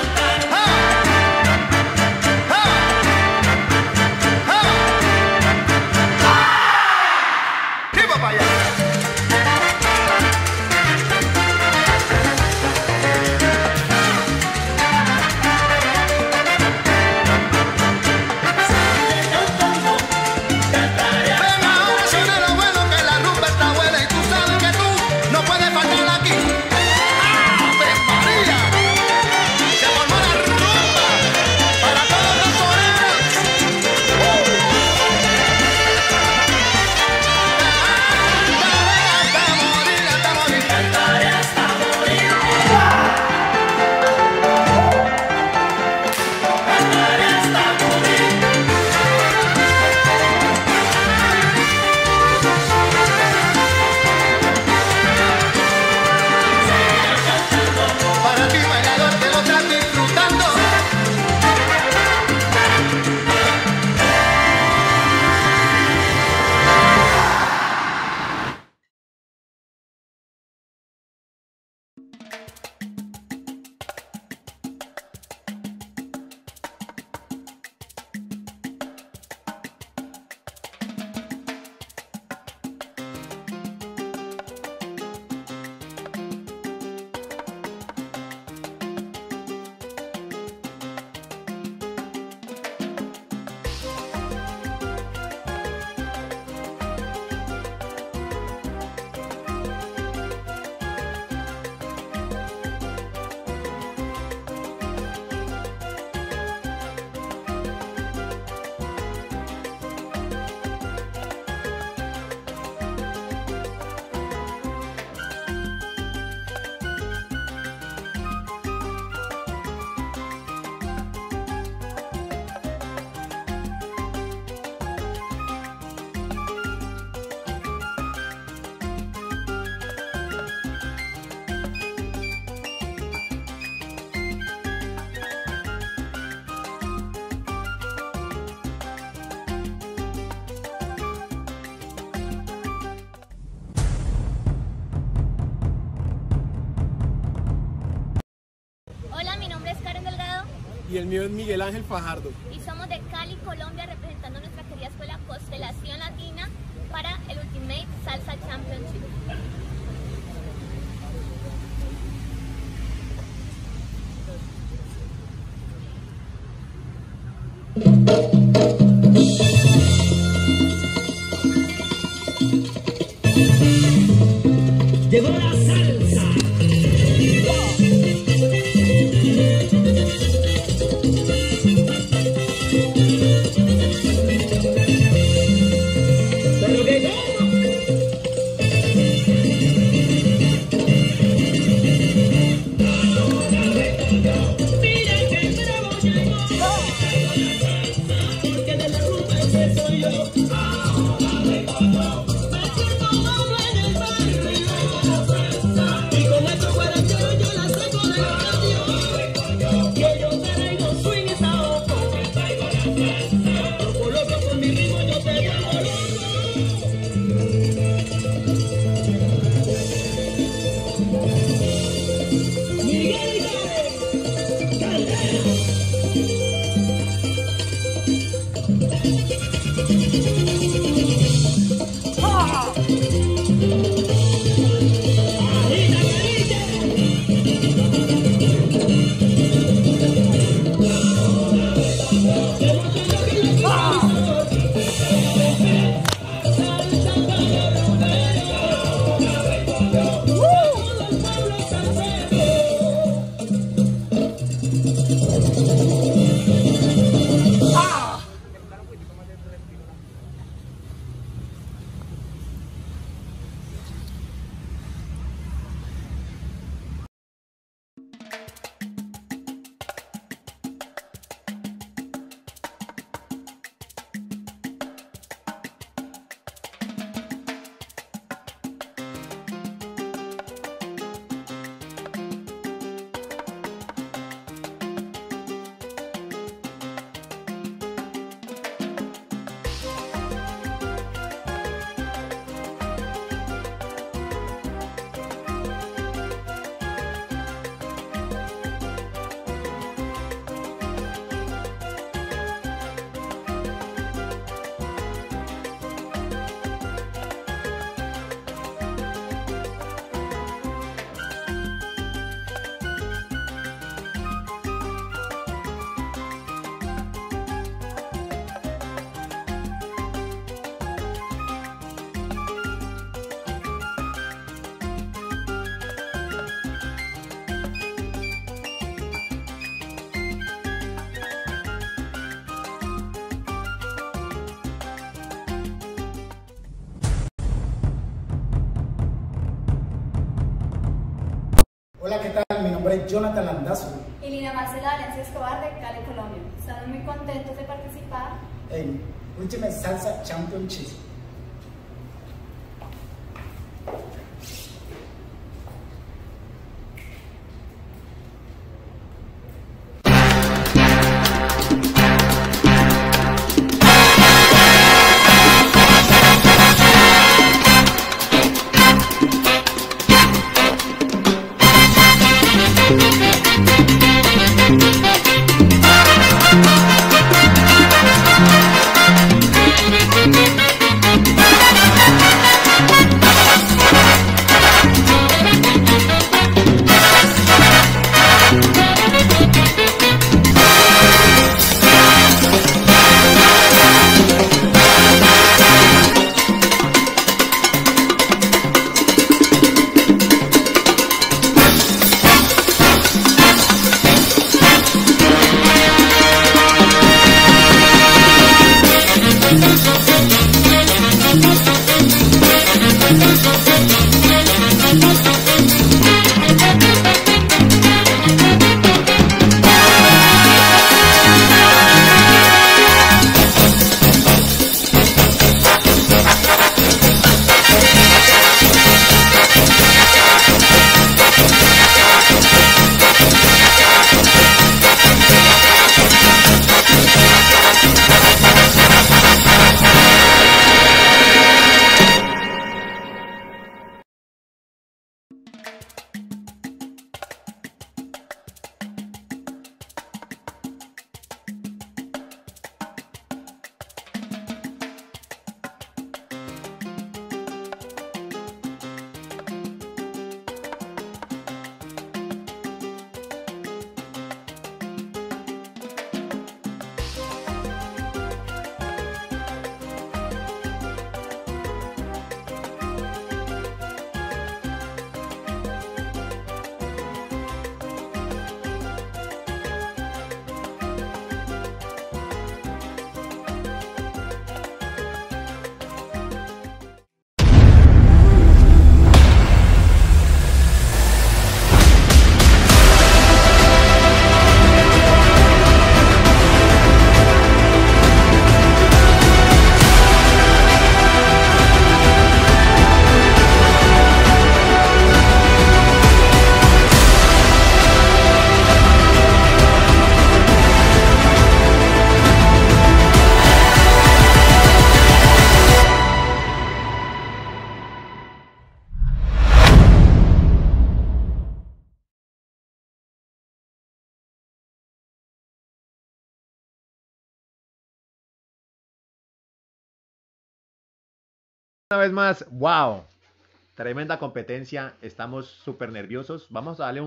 Y el mío es Miguel Ángel Fajardo. Y somos de Cali, Colombia, representando nuestra querida escuela Constelación Latina para el Ultimate Salsa Championship. Llegó la salsa. Pero que como. Mira que bravo llegó. Porque de la rumba ese soy yo. Ahora me contó. Me siento malo en el barrio. Hola, ¿qué tal? Mi nombre es Jonathan Landazzo. Y Lina Marcela Valencia Escobar de Cali, Colombia. Estamos muy contentos de participar en Ultimate Salsa Championship. Una vez más, wow, tremenda competencia, estamos súper nerviosos. Vamos a darle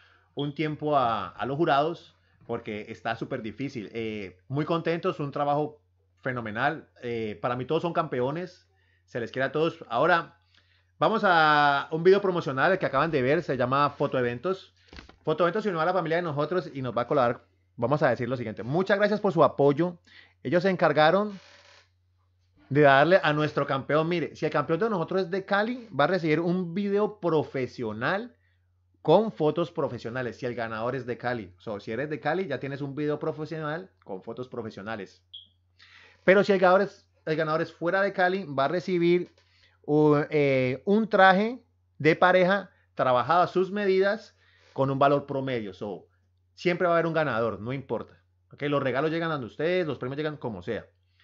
un tiempo a los jurados porque está súper difícil. Muy contentos, un trabajo fenomenal. Para mí todos son campeones, se les quiere a todos. Ahora vamos a un video promocional que acaban de ver, se llama Fotoeventos. Fotoeventos se unió a la familia de nosotros y nos va a colaborar. Vamos a decir lo siguiente, muchas gracias por su apoyo. Ellos se encargaron de darle a nuestro campeón, mire, si el campeón de nosotros es de Cali, va a recibir un video profesional con fotos profesionales, si el ganador es de Cali. Si eres de Cali, ya tienes un video profesional con fotos profesionales. Pero si el ganador es fuera de Cali, va a recibir un traje de pareja trabajado a sus medidas con un valor promedio. Siempre va a haber un ganador, no importa. ¿Okay? Los regalos llegan a ustedes, los premios llegan como sea.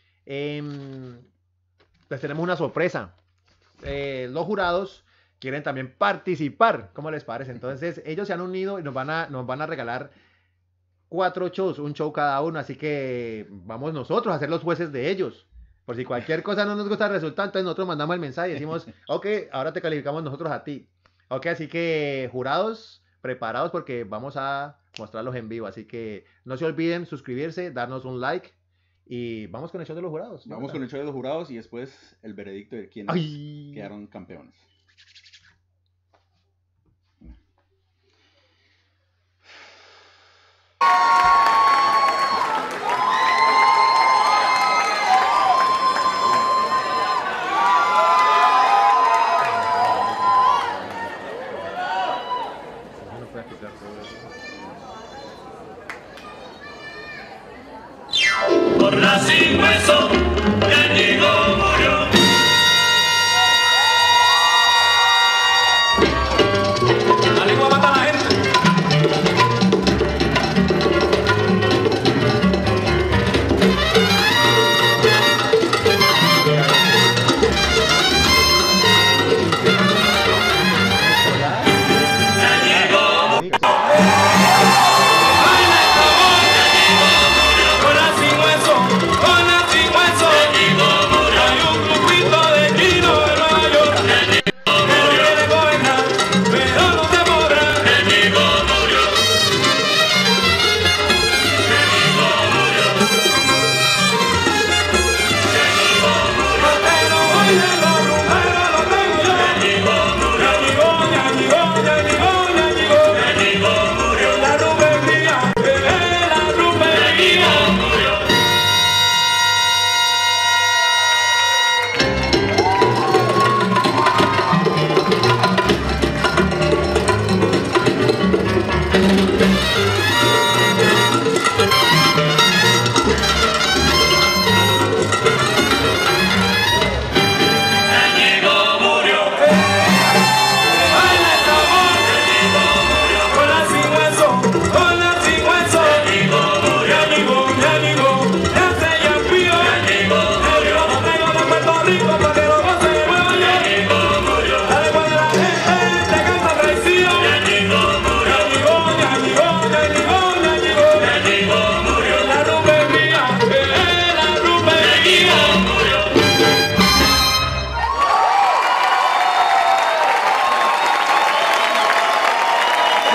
Les tenemos una sorpresa. Los jurados quieren también participar. ¿Cómo les parece? Entonces ellos se han unido y nos van a regalar 4 shows, un show cada uno. Así que vamos nosotros a ser los jueces de ellos. Por si cualquier cosa no nos gusta el resultado, entonces nosotros mandamos el mensaje y decimos, ok, ahora te calificamos nosotros a ti. Ok, así que jurados, preparados porque vamos a mostrarlos en vivo. Así que no se olviden suscribirse, darnos un like. Y vamos con el show de los jurados. Vamos con el show de los jurados y después el veredicto de quienes quedaron campeones.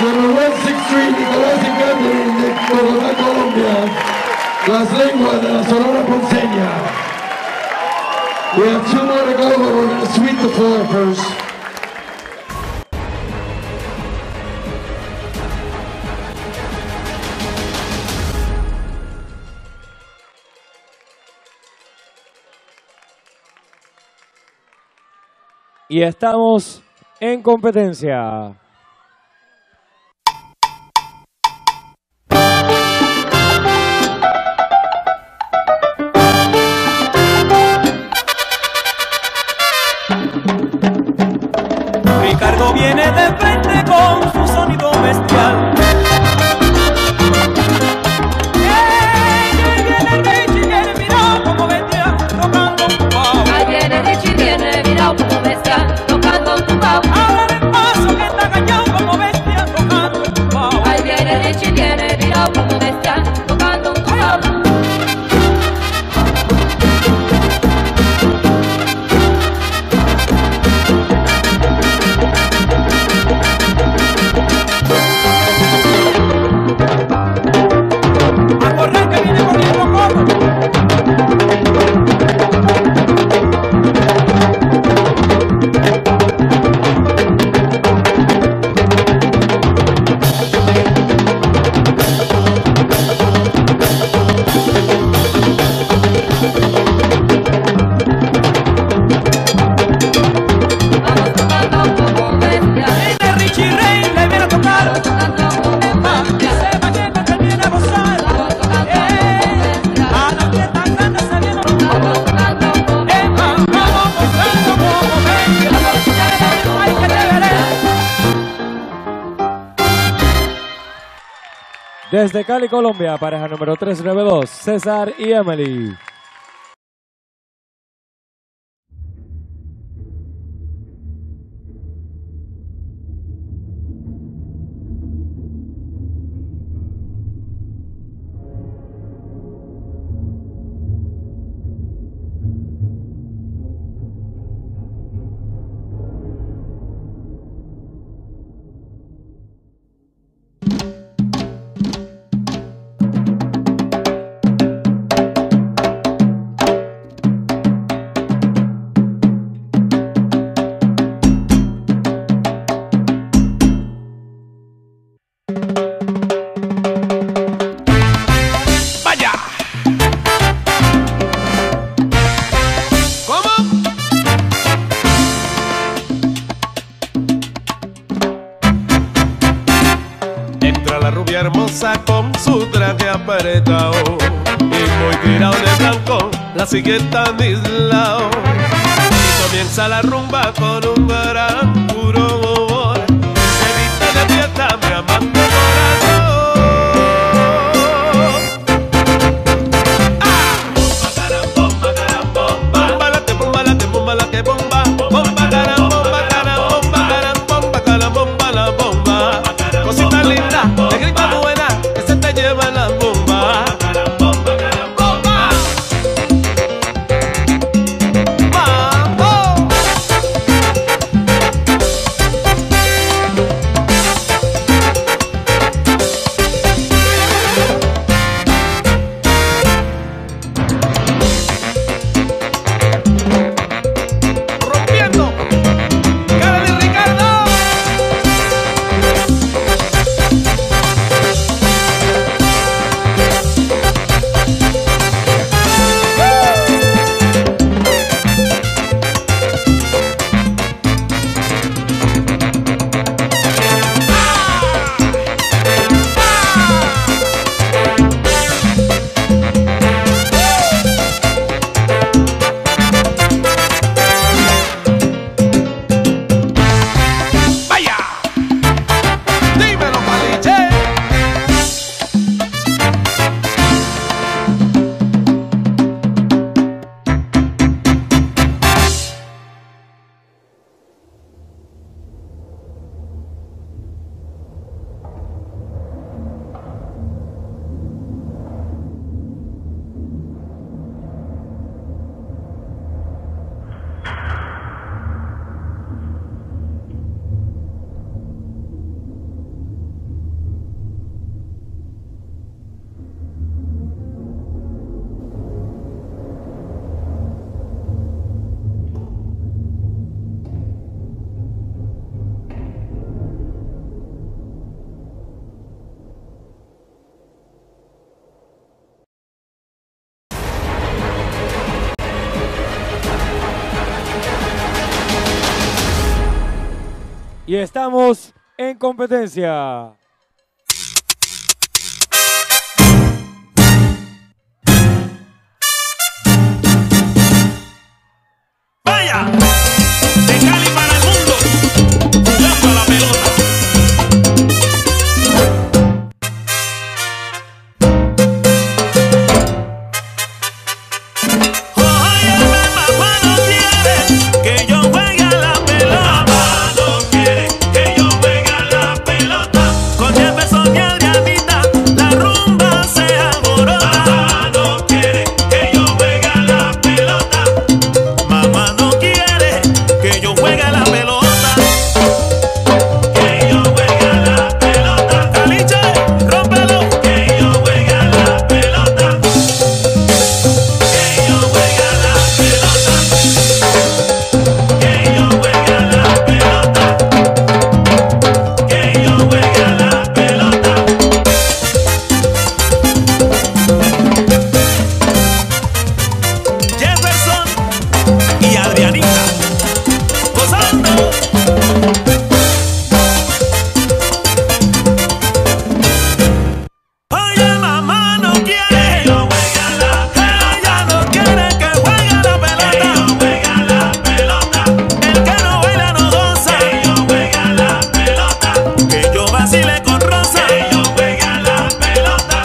West Sixth Street, Nicolás y Catherine de Bogotá, Colombia. Las lenguas de la Sonora Ponceña. We have 2 more to go, but we're going to sweep the floor first. Y estamos en competencia. Ricardo viene de frente con su sonido bestial. Viene, mira como bestia tocando un pavo. Ahí viene Richie, viene, mira como bestia tocando un pavo. Ahora el paso que está callado como bestia tocando un pavo. Ahí viene Richie, viene, mira como bestia tocando un pavo. A correr que viene corriendo, corre. Viene Richie Ray, le viene a tocar. Ese mañana que viene a gozar. A la fiesta grande se viene a tocar. Vamos gozando como bestia. Ay, que te veré. Desde Cali, Colombia, pareja número 392, César y Emily. Hermosa con su traje apretado y muy tirado de blanco, la sigue a mis lados y comienza la rumba con un gran furor. Se viste de fiesta, mi amante corazón. Bomba, caram, bomba, bomba, late, bomba, late, bomba, late, bomba, bomba, caram, bomba, caram, bomba, caram, bomba, caram, bomba, la bomba. Cosita linda, negrita buena, que se te lleva la bomba. Bomba, bomba. Mambo. Y estamos en competencia. ¡Vaya! De Cali para el mundo, jugando a la pelota. Oye, mamá no quiere que yo juegue a la pelota. Mamá no quiere que yo juegue a la pelota. Con Jefferson y Adrianita, la rumba se alborota. Mamá no quiere que yo juegue a la pelota. Mamá no quiere que yo juegue a la pelota. Que yo juegue a la pelota. Caliche, rómpelo. Que yo juegue a la pelota. Que yo juegue a la pelota. Que yo juegue a la pelota. Que yo juegue a la pelota. Jefferson y Adrianita gozando. Oye, mamá no quiere que yo juegue a la pelota. Ella no quiere que juegue a la pelota. Que yo juegue a la pelota. El que no baila no goza. Que yo juegue a la pelota. Que yo vacile con Rosa. Que yo juegue a la pelota.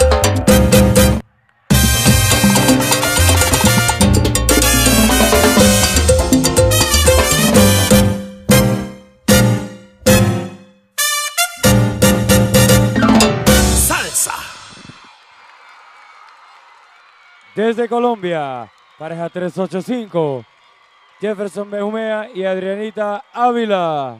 Salsa. Desde Colombia, pareja 385, Jefferson Benjumea y Adrianita Ávila.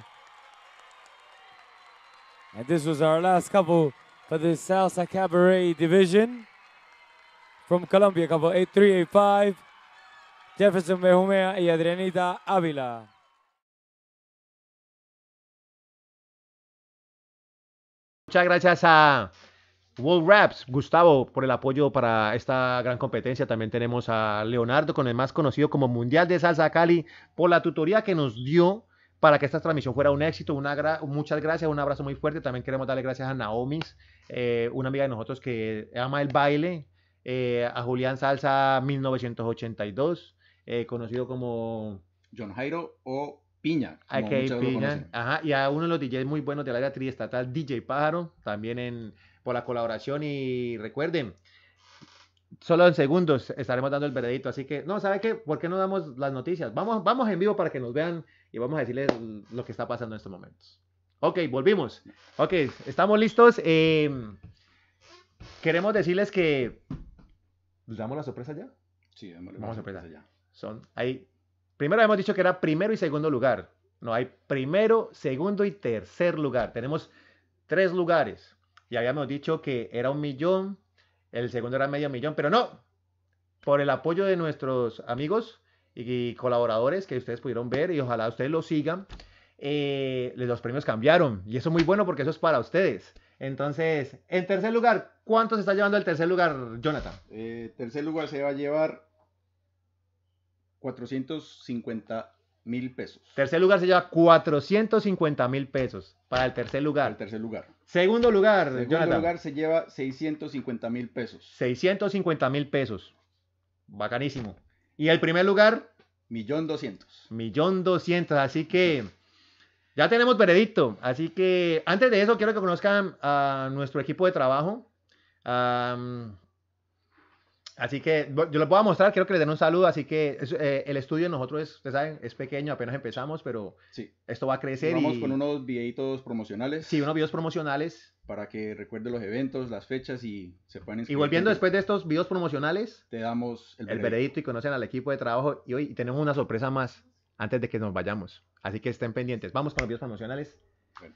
And this was our last couple for the Salsa Cabaret division. From Colombia, couple 8385, Jefferson Benjumea y Adrianita Ávila. Muchas gracias a World Raps, Gustavo, por el apoyo para esta gran competencia. También tenemos a Leonardo, con el más conocido como Mundial de Salsa Cali, por la tutoría que nos dio para que esta transmisión fuera un éxito. Muchas gracias, un abrazo muy fuerte. También queremos darle gracias a Naomis, una amiga de nosotros que ama el baile, a Julián Salsa 1982, conocido como John Jairo o Piña. como AK muchos lo Piña, conocen. ajá, y a uno de los DJs muy buenos del área triestatal, DJ Pájaro, también por la colaboración. Y recuerden, solo en segundos estaremos dando el veredicto, así que, no, ¿sabe qué? ¿Por qué no damos las noticias? Vamos en vivo para que nos vean y vamos a decirles lo que está pasando en estos momentos. Ok, volvimos. Ok, estamos listos. Queremos decirles que... ¿Les damos la sorpresa ya? Sí, démosle Vamos a la sorpresa sorpresa ya. Primero hemos dicho que era primero y segundo lugar. No, hay primero, segundo y tercer lugar. Tenemos 3 lugares. Y habíamos dicho que era 1 millón, el segundo era medio millón, pero no. Por el apoyo de nuestros amigos y colaboradores que ustedes pudieron ver, y ojalá ustedes lo sigan, los premios cambiaron. Y eso es muy bueno porque eso es para ustedes. Entonces, en tercer lugar, ¿cuánto se está llevando el tercer lugar, Jonathan? Tercer lugar se va a llevar 450.000 pesos. Tercer lugar se lleva 450.000 pesos para el tercer lugar. El tercer lugar. Segundo lugar, Segundo Jonathan. lugar se lleva 650.000 pesos. 650.000 pesos. Bacanísimo. Y el primer lugar, 1.200.000. 1.200.000. Así que ya tenemos veredicto. Así que antes de eso quiero que conozcan a nuestro equipo de trabajo. Así que yo les voy a mostrar, quiero que les den un saludo. Así que el estudio de nosotros ustedes saben, es pequeño, apenas empezamos, pero sí, esto va a crecer. Vamos con unos videitos promocionales. Sí, unos videos promocionales. Para que recuerden los eventos, las fechas y se puedan inscribir. Y volviendo después de estos videos promocionales, te damos el veredicto y conocen al equipo de trabajo. Y hoy tenemos una sorpresa más antes de que nos vayamos. Así que estén pendientes. Vamos con los videos promocionales. Bueno.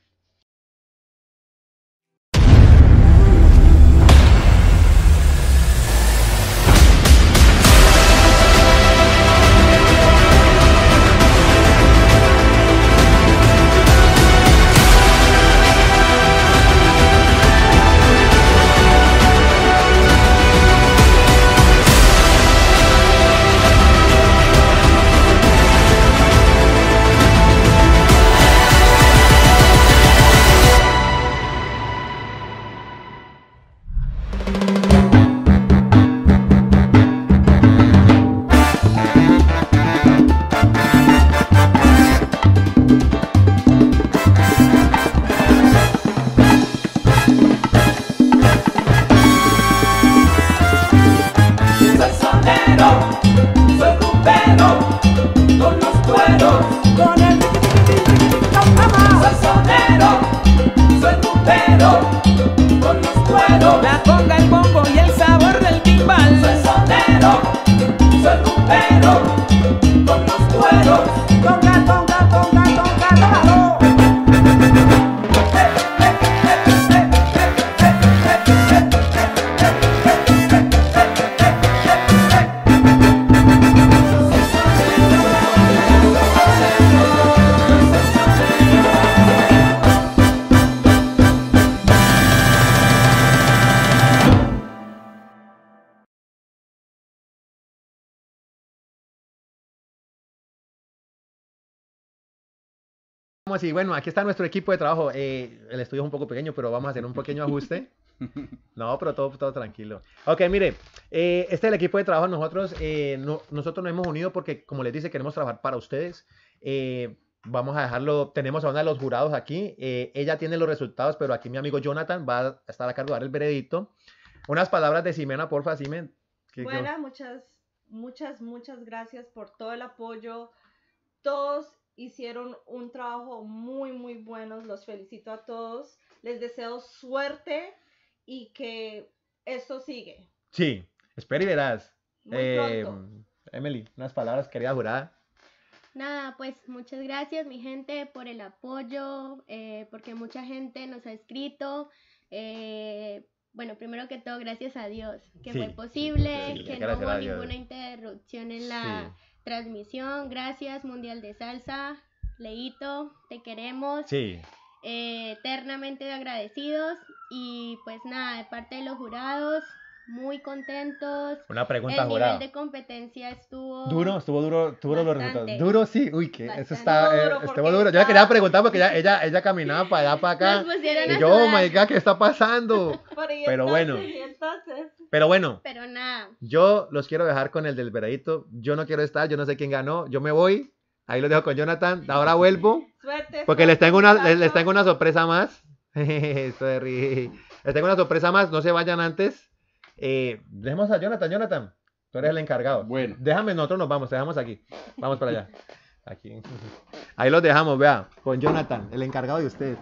¿Cómo así? Bueno, aquí está nuestro equipo de trabajo. El estudio es un poco pequeño, pero vamos a hacer un pequeño ajuste. No, pero todo tranquilo. Ok, mire, este es el equipo de trabajo. Nosotros nos hemos unido porque, como les dice, queremos trabajar para ustedes. Vamos a dejarlo, tenemos a una de los jurados aquí. Ella tiene los resultados, pero aquí mi amigo Jonathan va a estar a cargo de dar el veredicto. Unas palabras de Ximena, porfa, Ximen. Bueno, muchas gracias por todo el apoyo. Todos hicieron un trabajo muy bueno. Los felicito a todos. Les deseo suerte y que esto sigue. Sí, espera y verás. Muy pronto. Emily, unas palabras, querida jurada. Nada, pues muchas gracias mi gente por el apoyo, porque mucha gente nos ha escrito. Bueno, primero que todo, gracias a Dios que fue posible, que no hubo ninguna interrupción en la transmisión. Gracias, Mundial de Salsa. Leito, te queremos. Sí. Eternamente agradecidos. Y pues nada, de parte de los jurados, muy contentos. Una pregunta, el jurado. El nivel de competencia estuvo duro los resultados. Duro, sí. Uy, que eso estuvo duro. Yo le quería preguntar porque ella caminaba para allá, para acá. Y yo, oh my God, ¿qué está pasando? Pero bueno. Pero nada. Yo los quiero dejar con el del veredicto. Yo no quiero estar, yo no sé quién ganó. Yo me voy. Ahí los dejo con Jonathan. Ahora vuelvo. Porque les tengo una sorpresa más. Les tengo una sorpresa más. No se vayan antes. Dejemos a Jonathan, tú eres el encargado. Bueno. Déjame, nosotros nos vamos, te dejamos aquí. Vamos para allá. Aquí. Ahí los dejamos, vea, con Jonathan, el encargado de ustedes.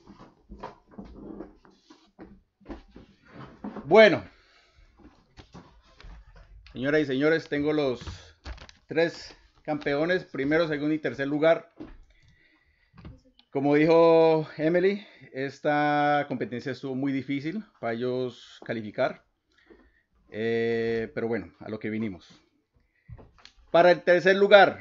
Bueno. Señoras y señores, tengo los 3 campeones, primero, segundo y tercer lugar. Como dijo Emily, esta competencia estuvo muy difícil para ellos calificar. Pero bueno, a lo que vinimos. Para el tercer lugar,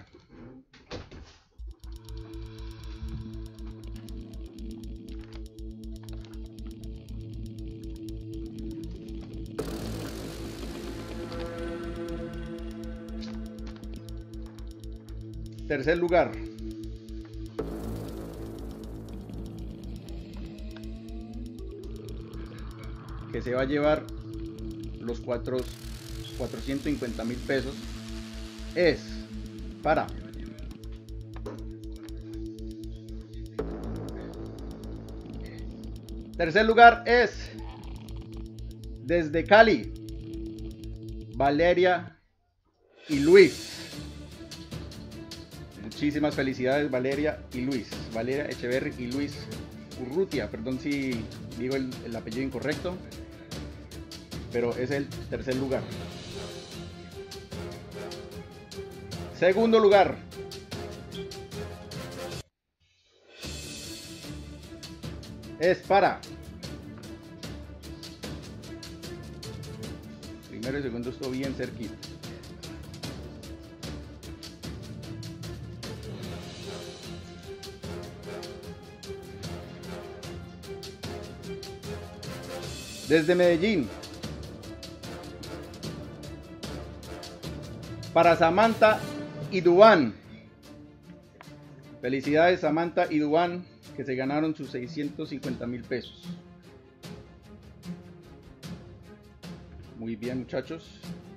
que se va a llevar los 450,000 pesos, es para tercer lugar, es desde Cali, Valeria y Luis. Muchísimas felicidades, Valeria y Luis. Valeria Echeverri y Luis Urrutia. Perdón si digo el apellido incorrecto, pero es el tercer lugar. Segundo lugar, es para primero y segundo, estuvo bien cerquita. Desde Medellín, para Samantha y Dubán. Felicidades, Samantha y Dubán, que se ganaron sus 650,000 pesos. Muy bien, muchachos.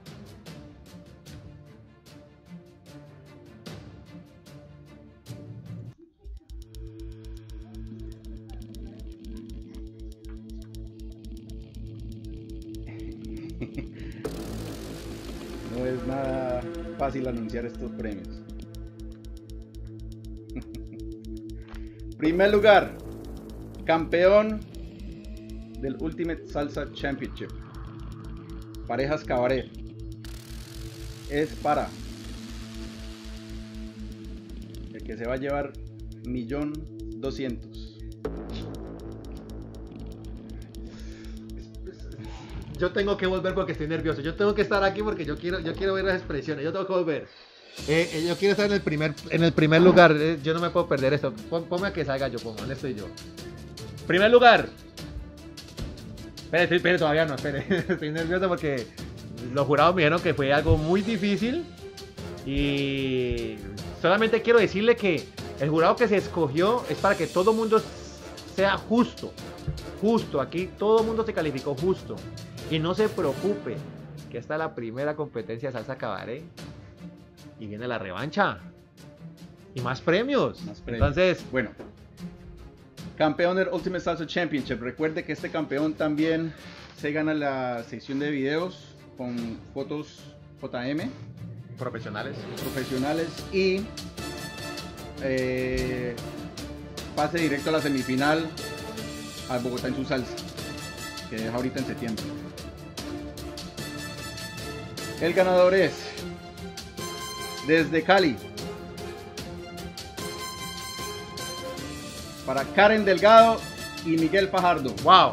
No es nada fácil anunciar estos premios. Primer lugar, campeón del Ultimate Salsa Championship, Parejas Cabaret, es para el que se va a llevar 1.200.000. Yo tengo que volver porque estoy nervioso. Yo tengo que estar aquí porque yo quiero ver las expresiones. Yo tengo que volver. Yo quiero estar en el primer lugar. Yo no me puedo perder esto. Ponme a que salga yo, ¿dónde estoy yo? Primer lugar. Espere, todavía no, espere. Estoy nervioso porque los jurados me dijeron que fue algo muy difícil. Y solamente quiero decirle que El jurado que se escogió es para que todo mundo sea justo. Justo, aquí todo mundo se calificó justo. Y no se preocupe, que esta es la primera competencia de salsa cabaret. Y viene la revancha. Y más premios. Entonces, bueno. Campeón del Ultimate Salsa Championship. Recuerde que este campeón también se gana la sección de videos con fotos JM. Profesionales y pase directo a la semifinal al Bogotá en su salsa, que es ahorita en septiembre. El ganador es desde Cali para Karen Delgado y Miguel Fajardo. Wow.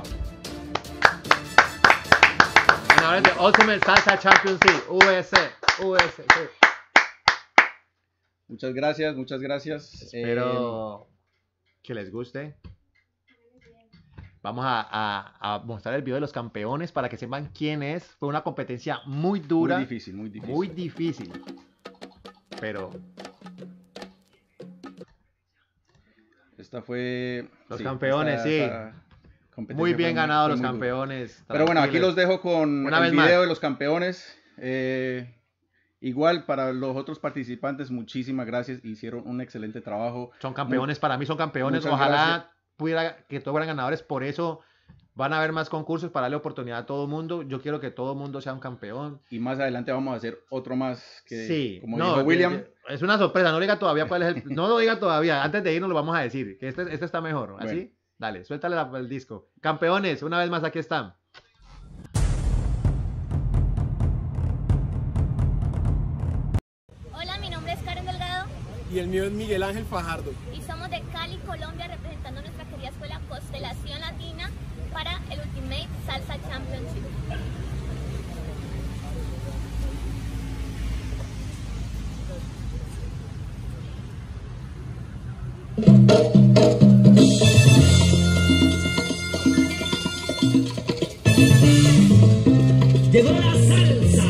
Ganadores de Ultimate Salsa Championship US. Muchas gracias. Espero que les guste. Vamos a mostrar el video de los campeones para que sepan quién es. Fue una competencia muy dura. Muy difícil. Pero esta fue... Los campeones, muy bien ganados los campeones. Pero bueno, aquí los dejo con el video de los campeones. Igual para los otros participantes, muchísimas gracias. Hicieron un excelente trabajo. Son campeones, para mí son campeones. Ojalá pudiera que todos fueran ganadores. Por eso van a haber más concursos para darle oportunidad a todo el mundo. Yo quiero que todo el mundo sea un campeón. Y más adelante vamos a hacer otro más. Que, sí, como dijo William. Es una sorpresa, no lo diga todavía cuál es no lo diga todavía. Antes de irnos lo vamos a decir. Que este está mejor. ¿Así? Bueno. Dale, suéltale el disco. Campeones, una vez más aquí están. Y el mío es Miguel Ángel Fajardo. Y somos de Cali, Colombia, representando nuestra querida escuela Constelación Latina para el Ultimate Salsa Championship. Llegó la salsa.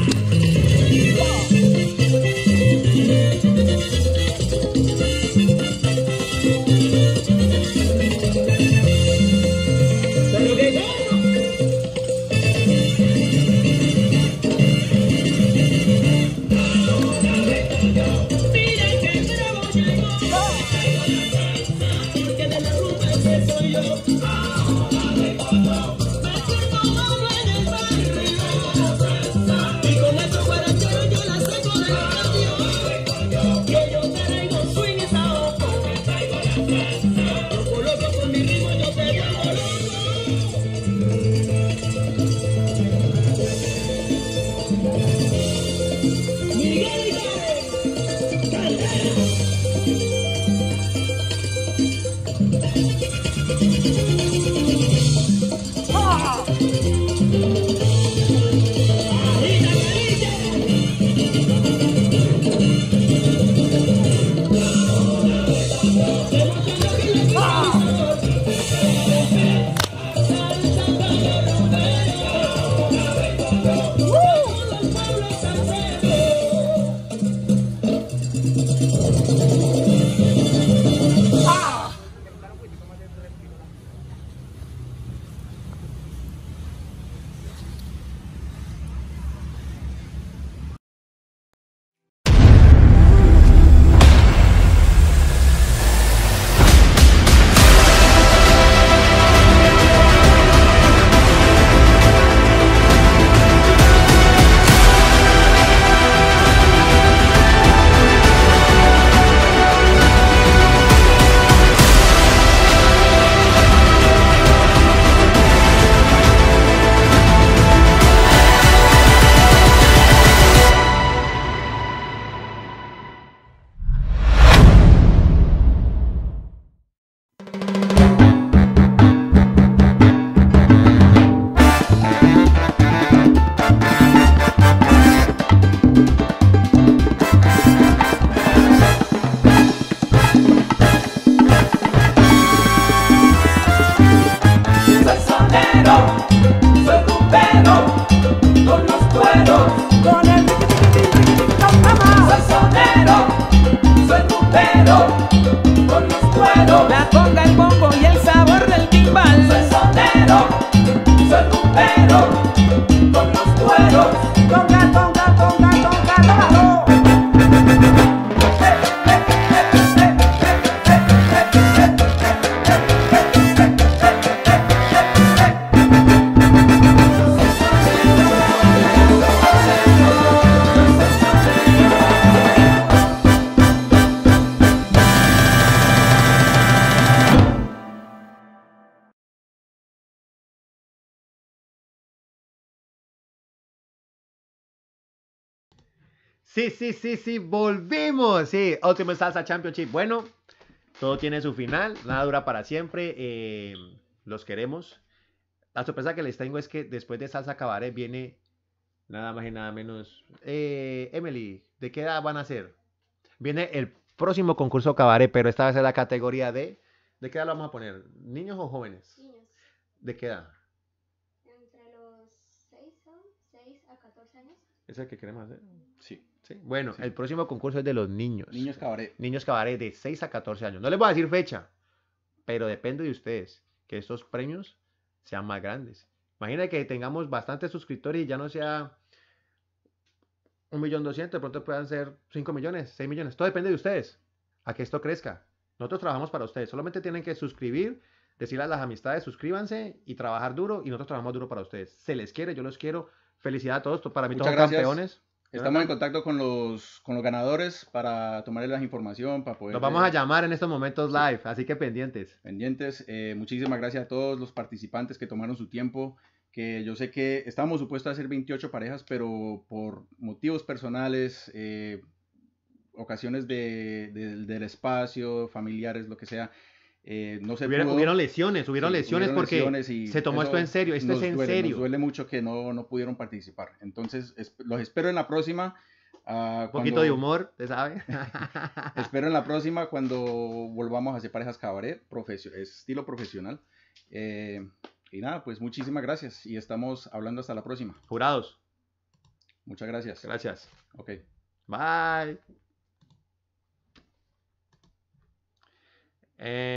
Sí, volvimos. Sí, Ultimate Salsa Championship. Bueno, todo tiene su final, nada dura para siempre. Los queremos. La sorpresa que les tengo es que después de Salsa Cabaret viene nada más y nada menos. Emily, ¿de qué edad van a ser? Viene el próximo concurso Cabaret, pero esta vez es la categoría de... ¿De qué edad lo vamos a poner? ¿Niños o jóvenes? Niños. ¿De qué edad? Entre los 6 a 14 años. ¿Es el que queremos hacer? Sí. Sí. Bueno, el próximo concurso es de los niños. Niños Cabaret. Niños Cabaret de 6 a 14 años. No les voy a decir fecha, pero depende de ustedes que estos premios sean más grandes. Imagina que tengamos bastantes suscriptores y ya no sea 1.200.000, de pronto puedan ser 5 millones, 6 millones. Todo depende de ustedes, a que esto crezca. Nosotros trabajamos para ustedes. Solamente tienen que suscribir, decirle a las amistades, suscríbanse y trabajar duro. Y nosotros trabajamos duro para ustedes. Se les quiere, yo los quiero. Felicidades a todos. Para mí Muchas todos gracias. campeones. Estamos en contacto con los ganadores para tomarles la información, para poder... Los vamos a llamar en estos momentos live, así que pendientes. Pendientes. Muchísimas gracias a todos los participantes que tomaron su tiempo, que yo sé que estábamos supuestos a hacer 28 parejas, pero por motivos personales, ocasiones del espacio, familiares, lo que sea, no se pudo. Hubieron lesiones porque se tomó esto en serio. Esto es en serio. Nos duele mucho que no pudieron participar. Entonces, los espero en la próxima. Un poquito de humor, ¿te sabe? Espero en la próxima cuando volvamos a hacer parejas cabaret, estilo profesional. Y nada, pues muchísimas gracias. Y estamos hablando hasta la próxima. Jurados. Muchas gracias. Gracias. Ok. Bye.